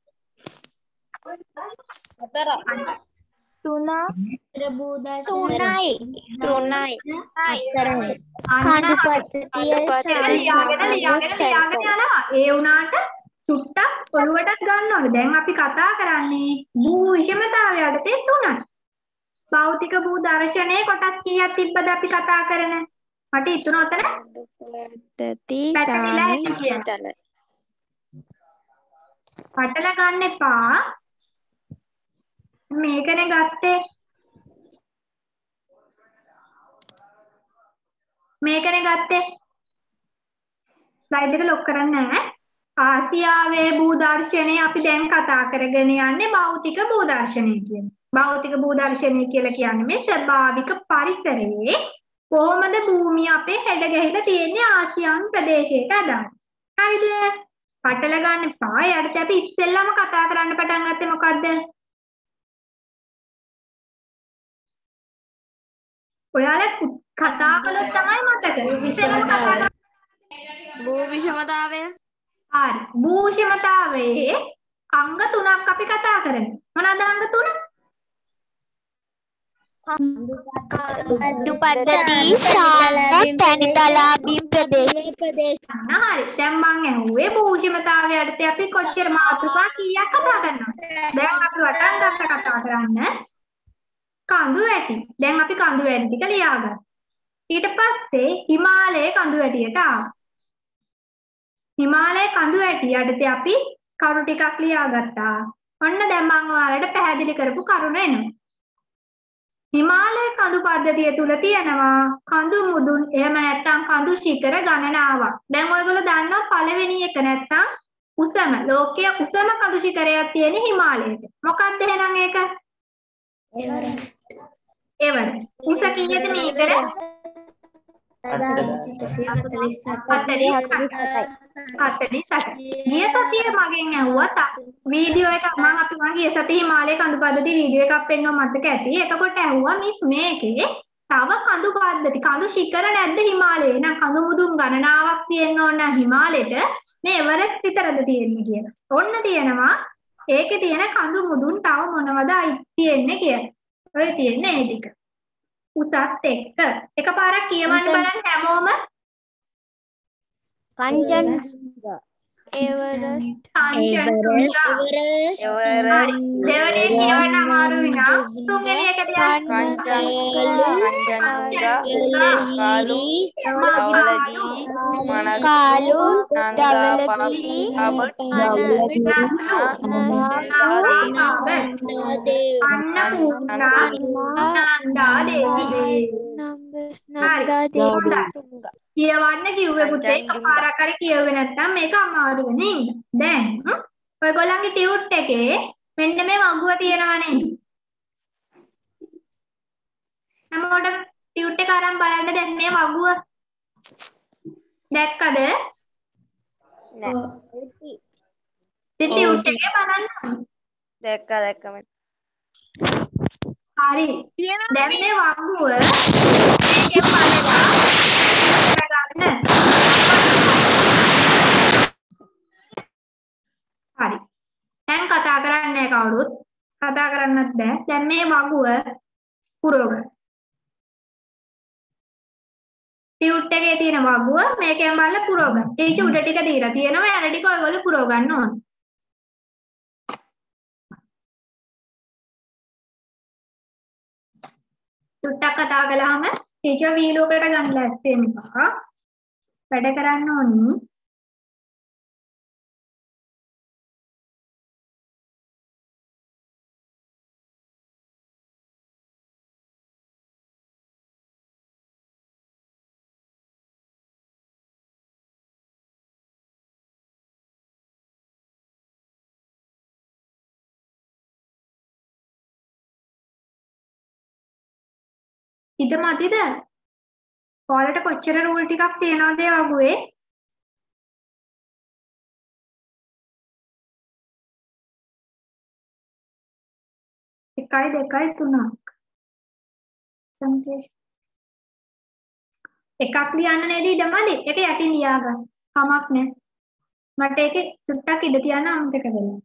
හතර. තුනක්. භූදර්ශන තුනයි. තුනයි. හතරයි. අන්න කඳු පද්ධතිය ලියාගෙන ලියාගෙන ලියාගෙන යනවා. ඒ වුණාට චුට්ටක් ඔළුවටත් ගන්න ඕනේ. දැන් අපි කතා කරන්නේ භූ විෂමතාවය යටතේ තුනයි. භෞතික භූ දර්ශනයේ කොටස් කීයක් තිබ්බද අපි කතා කරන? මට ඉතුරු ඔතන පද්ධති පැටලිලා ඇති කියලා. සාමිතල. පටල ගන්න එපා. මේකනේ ගත්තේ. මේකනේ ගත්තේ. ස්ලයිඩ් එක ලොක් කරන්නේ නැහැ. ආසියාවේ භූදර්ශනය අපි දැන් කතා කරගෙන යන්නේ භෞතික භූදර්ශනය කියන. භෞතික භූදර්ශනය කියලා කියන්නේ මේ ස්වභාවික පරිසරයේ කොහොමද භූමිය අපේ හැඩ ගැහිලා තියෙන්නේ ආසියානු ප්‍රදේශයට අදාළ. හරිද? පටල ගන්න එපා. ඊට අපි ඉස්සෙල්ලාම කතා කරන්න පටන් ගත්තේ මොකද්ද? ඔයාලා කතා කළොත් තමයි මතක. ඉස්සෙල්ලාම කතා කරා. භූ විෂමතාවය. හරි. භූ විෂමතාවයේ අංග තුනක් අපි කතා කරන්නේ. මොනවාද අංග තුන? කඳු පද්ධති සාම තනිතලාභී ප්‍රදේශ. හරි. දැන් මං ඇහුවේ භූ විෂමතාවය යටතේ අපි කොච්චර මාතෘකා කීයක් කතා කරනවද? දැන් අපි වටන් ගත්ත කතා කරන්න කඳු වැටි. දැන් අපි කඳු වැටි ටික ලියාගන්න. ඊට පස්සේ හිමාලයේ කඳු වැටියට ආවා. හිමාලයේ කඳු වැටි යටතේ අපි කරුණු ටිකක් ලියාගත්තා. ඔන්න දැන් මම ඔයාලට පැහැදිලි කරපු කරුණ එනවා. හිමාලය කඳු පද්ධතිය තුල තියෙනවා කඳු මුදුන් එහෙම නැත්නම් කඳු ශිඛර ගණනාවක්. දැන් ඔයගොල්ලෝ දන්නවා පළවෙනි එක නැත්නම් උසම ලෝකයේ උසම කඳු ශිඛරයක් තියෙන හිමාලයට. මොකක්ද එහෙනම් ඒක? එවරස්ට්. එවරස්ට්. උස කීයද මේකට? හතළිස් අටයි. ගිය සතියේ මගෙන් ඇහුවා වීඩියෝ එක මම අපි මම ගිය සතියේ හිමාලයේ කඳු පද්ධති වීඩියෝ එකක් පෙන්වන්න මතක ඇති. එතකොට ඇහුවා මිස් මේකේ තව කඳු පද්ධති කඳු ශිඛර නැද්ද හිමාලයේ? එහෙනම් කඳු මුදුන් ගණනාවක් තියෙන්න ඕන නම් හිමාලයට මේ එවරස්ට් විතරද තියෙන්නේ කියලා. ඔන්න තියෙනවා. ඒකේ තියෙන කඳු මුදුන් තව මොනවද තියෙන්නේ කියලා. ඔය තියෙන්නේ ඒ ටික. උසත් එක්ක එකපාරක් කියවන්න බලන්න හැමෝම. කංචනජංග. Everest. Kanchenjunga. Everest. දෙවනේ කියවන්න අමාරු විනා තුන්වෙනි එක තියන්න. Kanchenjunga. Kanchenjunga. Kalu. Dawalagiri. Manas. කාලු Nandapani. Abat. විනාසලු. Nasari. අන්නපූර්ණා Nanda දේවි. හරි. හොඳයි. කියවන්න කිව්වේ පුතේ එකපාරක් හරි කියුවේ නැත්නම් මේක අමාරු වෙන්නේ නේද? දැන් හ්ම්? ඔයගොල්ලන්ගේ ටියුට් එකේ මෙන්න මේ වගුව තියෙනවා නේද? හැමෝටම ටියුට් එක අරන් බලන්න දැන් මේ වගුව දැක්කද? නෑ. ඉතින් ටියුට් එකේ බලන්න. දැක්කා දැක්කම. හරි. දැන් මේ වගුව මේකෙන් බලලා කරගන්න. හරි. දැන් කතා කරන්නේ කවුරුත් කතා කරන්නත් බෑ. දැන් මේ වගුව පුරව ගන්න. ටියුට් එකේ තියෙන වගුව මේකෙන් බලලා පුරව ගන්න. ඒක උඩ ටික දීලා තියෙනවා. යට ටික ඔයගොල්ලෝ පුරව ගන්න ඕන. ටුට්ටක් කතා කළාම ටීචර් වීලුවකට ගන්න ලෑස්ති වෙන්න එපා. වැඩ කරන්න ඕනි. ඊට මතිද? ඔයාලට කොච්චර රූල් ටිකක් තියෙනවද ඒ වගුවේ? එකයි දෙකයි තුනක්. සංකේෂ්. එකක් ලියන්න නේද ඉඩමදි? ඒක යටින් ලියා ගන්න. කමක් නැහැ. මට ඒකේ චුට්ටක් ඉඩ තියන්න අමතක වෙලා.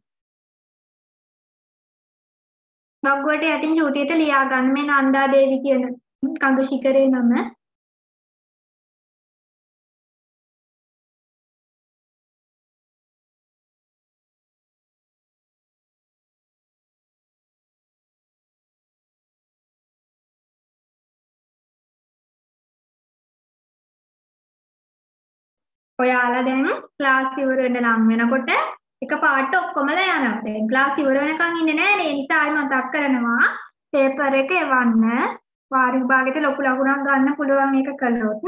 වගුවට යටින් චූටියට ලියා ගන්න මේ නන්දා දේවි කියන කඳු ශිඛරේ නම. ඔයාලා දැන් ක්ලාස් ඉවර වෙන්න ලං වෙනකොට එක පාට ඔක්කොමලා යනවා. දැන් ක්ලාස් ඉවර වෙනකන් ඉන්නේ නැහැ නේ. ඒ නිසා ආයි මතක් කරනවා පේපර් එක එවන්න. වාර විභාගෙට ලොකු ලකුණක් ගන්න පුළුවන් එක කළොත්.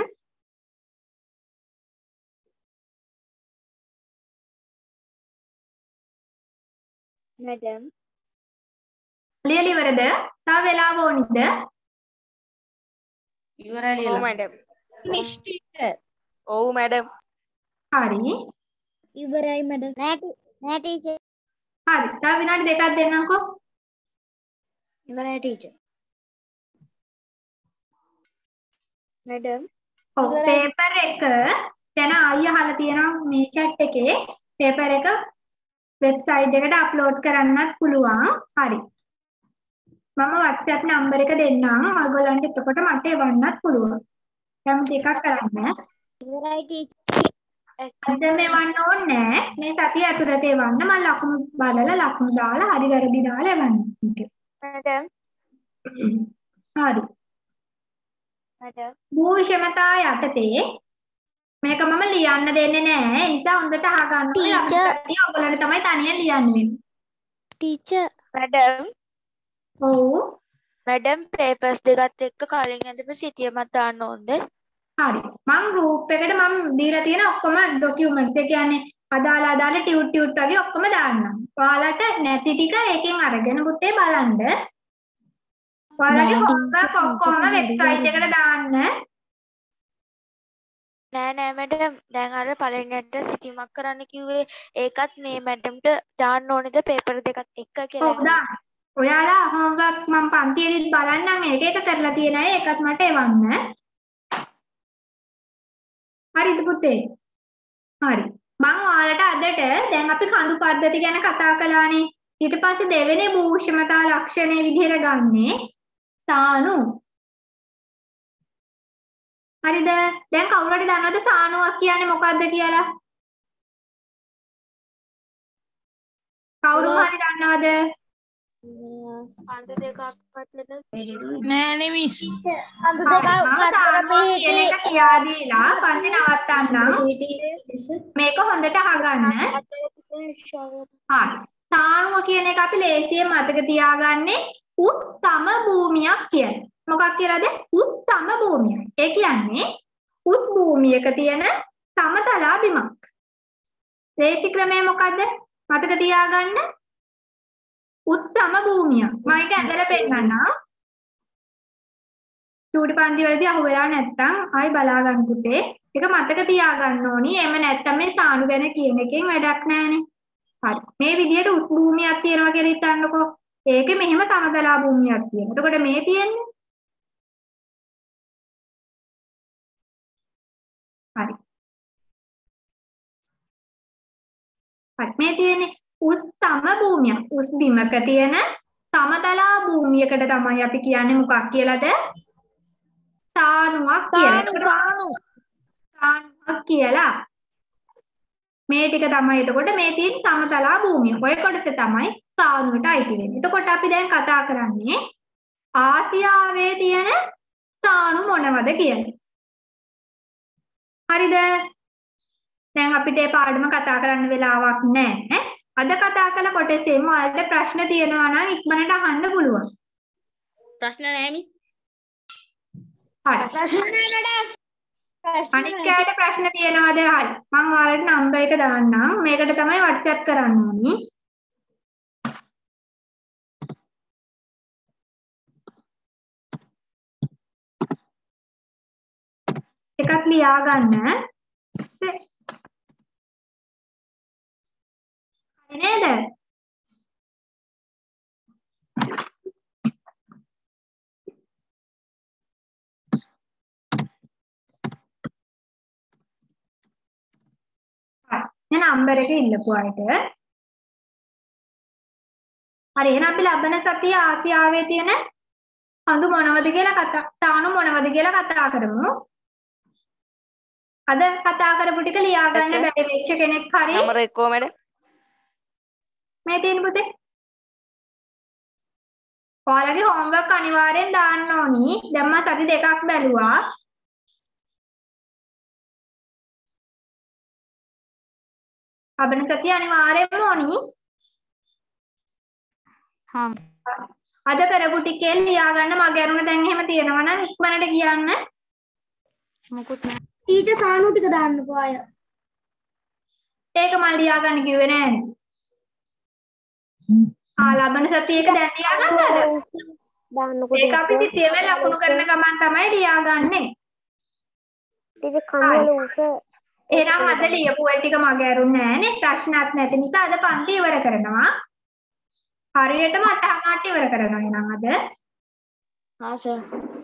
Madam. ලියලා ඉවරද? තව වෙලාව ඕනිද? ඉවරයි ලියලා. ඔව් madam. ඔව් madam. හරි. ඉවරයි මැඩම්. නෑ නෑ ටීචර්. හරි. තව විනාඩි දෙකක් දෙන්නම්කෝ. ඉවරයි ටීචර්. Madam. ඔව් පේපර් එක ගැන ආයෙ අහලා තියෙනවා මේ chat එකේ. පේපර් එක වෙබ්සයිට් එකට අප්ලෝඩ් කරන්නත් පුළුවන්. හරි. මම WhatsApp නම්බර එක දෙන්නම්. ඔයගොල්ලන්ට එතකොට මට එවන්නත් පුළුවන්. කැමති එකක් කරන්න. ඉවරයි ටීචර්. අද මෙවන්න ඕනේ නෑ. මේ සතිය ඇතුළත එවන්න. මම ලකුණු බලලා ලකුණු දාලා හරි වැරදි දාලා එවන්න. Madam. හරි. Madam. භූෂමතා යටතේ මේක මම ලියන්න දෙන්නේ නෑ. ඒ නිසා හොඳට අහගන්න ඕනේ. අපිට ඔයගොල්ලන්ට තමයි තනියෙන් ලියන්න වෙන්නේ. Teacher. Madam. ඔව්. Madam papers දෙකත් එක්ක කලින් ඇඳපු සිතියමත් දාන්න ඕනද? හරි. මම group එකට මම දීලා තියෙන ඔක්කොම documents ඒ කියන්නේ අදාළ අදාළ ටියුට් ටියුට් වගේ ඔක්කොම දාන්නම්. ඔයාලට නැති ටික ඒකෙන් අරගෙන පුතේ බලන්න. ඔයාලගේ homework ඔක්කොම වෙබ්සයිට් එකට දාන්න. නෑ නෑ madam දැන් අර පළවෙනියට සිතියමක් කරන්න කිව්වේ ඒකත් මේ madamට දාන්න ඕනේද paper දෙකත් එක්ක කියලා. ඔව් දාන්න. ඔයාලා homework මම පන්තියේදීත් බලන්නම් ඒක එක කරලා තියෙන අය ඒකත් මට එවන්න. හරිද පුතේ? හරි. මම ඔයාලට අදට දැන් අපි කඳු පද්ධති ගැන කතා කළානේ. ඊට පස්සේ දෙවෙනි භූෂමතා ලක්ෂණයේ විදිහට ගන්නේ සානු. හරිද? දැන් කවුරු හරි දන්නවද සානුවක් කියන්නේ මොකක්ද කියලා? කවුරු හරි දන්නවද? අන්ත දෙකක් පත්ලට නෑනේ මිස්. අඳ දෙක තානුව කියන එක කියා දීලා පන්ති නවත්තන්නම්. මේක හොඳට අහගන්න. හරි. තානුව කියන එක අපි ලේසියෙන් මතක තියාගන්නේ උස් සම භූමියක් කියලා. මොකක් කියලාද? උස් සම භූමියක්. ඒ කියන්නේ උස් භූමියක තියෙන සමතලා බිමක්. ලේසි ක්‍රමය මොකද්ද? මතක තියාගන්න. උස් සම භූමිය. මම ඒක ඇඳලා පෙන්නන්නම්. චූටි පන්ති වලදී අහුවෙලා නැත්තම් ආයි බලා ගන්න පුතේ. ඒක මතක තියාගන්න ඕනි. එහෙම නැත්තම් මේ සානු ගැන කියන එකෙන් වැඩක් නැහැනේ. හරි. මේ විදිහට උස් භූමියක් තියෙනවා කියලා හිතන්නකෝ. ඒකේ මෙහෙම සමතලා භූමියක් තියෙනවා. එතකොට මේ තියෙන්නේ. හරි. හරි. මේ තියෙන්නේ උස් සම භූමියක්. උස් බිමක තියෙන සමතලා භූමියකට තමයි අපි කියන්නේ මොකක් කියලාද? සානුවක් කියලා. එතකොට සානුවක් කියලා. මේ ටික තමයි එතකොට මේ තියෙන සමතලා භූමිය. ඔය කොටස තමයි සානුවට අයිති වෙන්නේ. එතකොට අපි දැන් කතා කරන්නේ ආසියාවේ තියෙන සානු මොනවද කියලා. හරිද? දැන් අපිට මේ පාඩම කතා කරන්න වෙලාවක් නැහැ. අද කතා කළ කොටසෙම ඔයාලට ප්‍රශ්න තියෙනවා නම් ඉක්මනට අහන්න පුළුවන්. ප්‍රශ්න නෑ මිස්. හරි. ප්‍රශ්න නෑ මැඩම්. අනිත් කෑට ප්‍රශ්න තියෙනවද? හරි. මම ඔයාලට නම්බර් එක දාන්නම්. මේකට තමයි WhatsApp කරන්න ඕනි. එකක් ලියා ගන්න. හරි නේද? නම්බර එක ඉල්ලපු අයට. හරි එහෙනම් අපි ලබන සතියේ ආසියාවේ තියෙන හඳු මොනවද කියලා කතා සානු මොනවද කියලා කතා කරමු. අද කතා කරපු ටික ලියා ගන්න බැරි වෙච්ච කෙනෙක් හරි නම්බර එක කොහමද? මේ තියෙන පුතේ. ඔයාලගේ හෝම්වර්ක් අනිවාර්යෙන් දාන්න ඕනි. දැන් මම සති දෙකක් බැලුවා. අබන සතිය අනිවාර්යෙන්ම ඕනි. හා අද කරපු ටිකෙන් ලියා ගන්න මගේ අරුණ දැන් එහෙම තියෙනවා නම් ඉක්මනට කියන්න. මොකුත් නෑ. ටීචර් සානු ටික දාන්නකෝ අය. ඒක මම ලියා ගන්න කිව්වේ නෑනේ. ආ ලබන සතියේ එක දැන් ලියා ගන්නවද? දාන්නකෝ. ඒක අපි සිතියම ලකුණු කරන ගමන් තමයි ලියා ගන්නෙ. ටීචර් කම්මල උස එහෙනම් අද ලියපු ඒ ටික මගේ අරුණ නෑනේ. ප්‍රශ්නත් නැති නිසා අද පන්ති ඉවර කරනවා. හරියටම අටහමාරට ඉවර කරනවා එහෙනම් අද. හා සර්.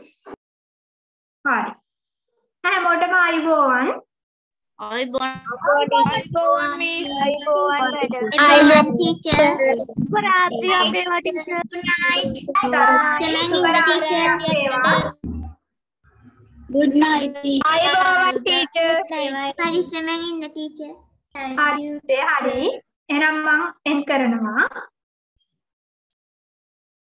හරි. හැමෝටම ආයුබෝවන්. ආයිබෝන්. ආයිබෝවන් මිස්. ආයිබෝවන් මැඩම්. අයිබෝන් ටීචර්. රාත්‍රී අපේ teacher. good night. Good night teacher. අයිබෝවන් ටීචර්. පරිස්සමෙන් ඉන්න ටීචර්. හරි හරි. එහෙනම් මම එන් කරනවා.